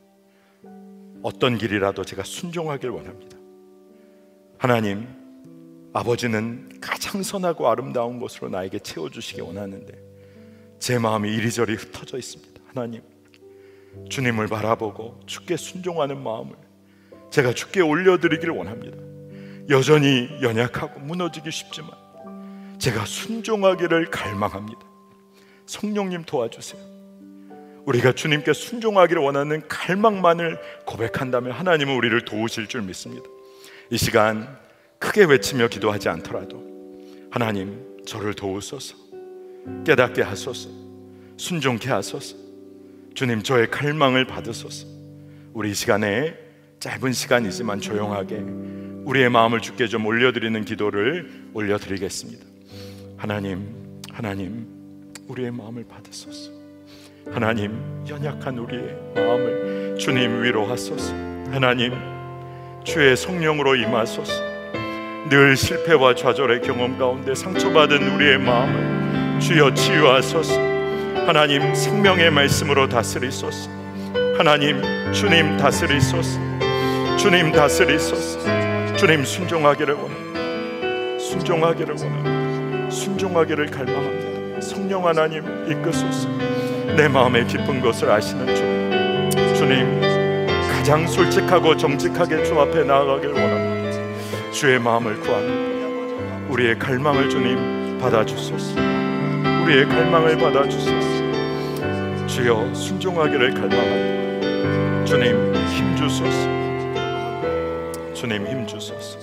어떤 길이라도 제가 순종하길 원합니다. 하나님, 아버지는 가장 선하고 아름다운 것으로 나에게 채워주시기 원하는데 제 마음이 이리저리 흩어져 있습니다. 하나님, 주님을 바라보고 주께 순종하는 마음을 제가 주께 올려드리기를 원합니다. 여전히 연약하고 무너지기 쉽지만 제가 순종하기를 갈망합니다. 성령님 도와주세요. 우리가 주님께 순종하기를 원하는 갈망만을 고백한다면 하나님은 우리를 도우실 줄 믿습니다. 이 시간 크게 외치며 기도하지 않더라도 하나님, 저를 도우소서, 깨닫게 하소서, 순종케 하소서. 주님, 저의 갈망을 받으소서. 우리 이 시간에 짧은 시간이지만 조용하게 우리의 마음을 주께 좀 올려드리는 기도를 올려드리겠습니다. 하나님, 하나님, 우리의 마음을 받으소서. 하나님, 연약한 우리의 마음을 주님 위로하소서. 하나님, 주의 성령으로 임하소서. 늘 실패와 좌절의 경험 가운데 상처받은 우리의 마음을 주여 치유하소서. 하나님 생명의 말씀으로 다스리소서. 하나님 주님 다스리소서. 주님 다스리소서. 주님 순종하기를 원합니다. 순종하기를 원합니다. 순종하기를 갈망합니다. 성령 하나님 이끄소서. 내 마음의 깊은 것을 아시는 주님, 가장 솔직하고 정직하게 주 앞에 나아가길 원합니다. 주의 마음을 구합니다. 우리의 갈망을 주님 받아주소서. 우리의 갈망을 받아주소서. 주여 순종하기를 갈망합니다. 주님 힘주소서. 주님 힘주소서.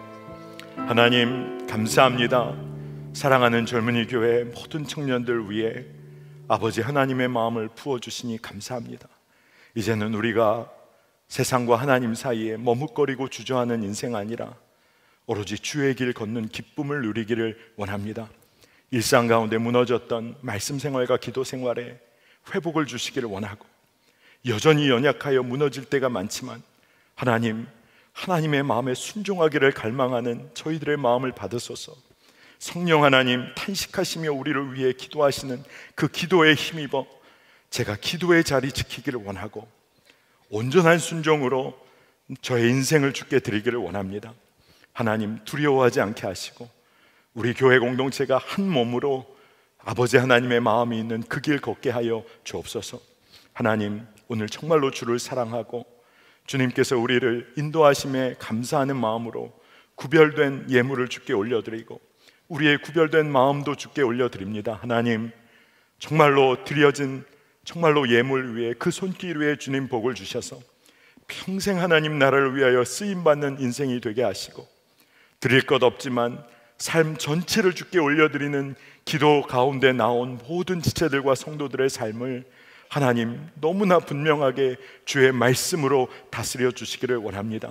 하나님 감사합니다. 사랑하는 젊은이 교회 모든 청년들 위해 아버지 하나님의 마음을 부어주시니 감사합니다. 이제는 우리가 세상과 하나님 사이에 머뭇거리고 주저하는 인생 아니라 오로지 주의 길 걷는 기쁨을 누리기를 원합니다. 일상 가운데 무너졌던 말씀 생활과 기도 생활에 회복을 주시기를 원하고, 여전히 연약하여 무너질 때가 많지만 하나님의 마음에 순종하기를 갈망하는 저희들의 마음을 받으소서. 성령 하나님 탄식하시며 우리를 위해 기도하시는 그 기도에 힘입어 제가 기도의 자리 지키기를 원하고 온전한 순종으로 저의 인생을 주께 드리기를 원합니다. 하나님 두려워하지 않게 하시고 우리 교회 공동체가 한 몸으로 아버지 하나님의 마음이 있는 그 길 걷게 하여 주옵소서. 하나님 오늘 정말로 주를 사랑하고 주님께서 우리를 인도하심에 감사하는 마음으로 구별된 예물을 주께 올려드리고 우리의 구별된 마음도 주께 올려드립니다. 하나님 정말로 드려진 정말로 예물 위에 그 손길 위에 주님 복을 주셔서 평생 하나님 나라를 위하여 쓰임받는 인생이 되게 하시고, 드릴 것 없지만 삶 전체를 주께 올려드리는 기도 가운데 나온 모든 지체들과 성도들의 삶을 하나님 너무나 분명하게 주의 말씀으로 다스려 주시기를 원합니다.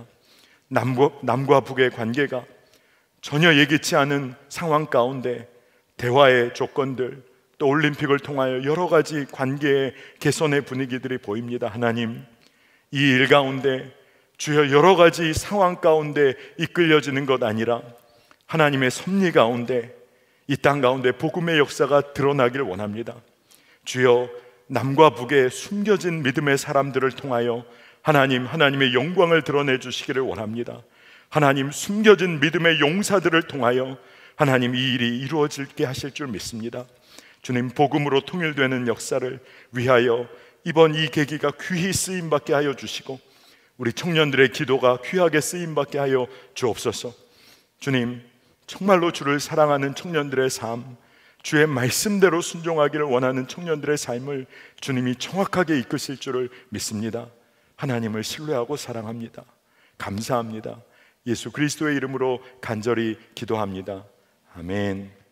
남과 북의 관계가 전혀 예기치 않은 상황 가운데 대화의 조건들, 또 올림픽을 통하여 여러 가지 관계의 개선의 분위기들이 보입니다. 하나님 이 일 가운데 주여 여러 가지 상황 가운데 이끌려지는 것 아니라 하나님의 섭리 가운데 이 땅 가운데 복음의 역사가 드러나길 원합니다. 주여 남과 북의 숨겨진 믿음의 사람들을 통하여 하나님의 영광을 드러내 주시기를 원합니다. 하나님 숨겨진 믿음의 용사들을 통하여 하나님 이 일이 이루어지게 하실 줄 믿습니다. 주님 복음으로 통일되는 역사를 위하여 이번 이 계기가 귀히 쓰임받게 하여 주시고 우리 청년들의 기도가 귀하게 쓰임받게 하여 주옵소서. 주님 정말로 주를 사랑하는 청년들의 삶, 주의 말씀대로 순종하기를 원하는 청년들의 삶을 주님이 정확하게 이끄실 줄을 믿습니다. 하나님을 신뢰하고 사랑합니다. 감사합니다. 예수 그리스도의 이름으로 간절히 기도합니다. 아멘.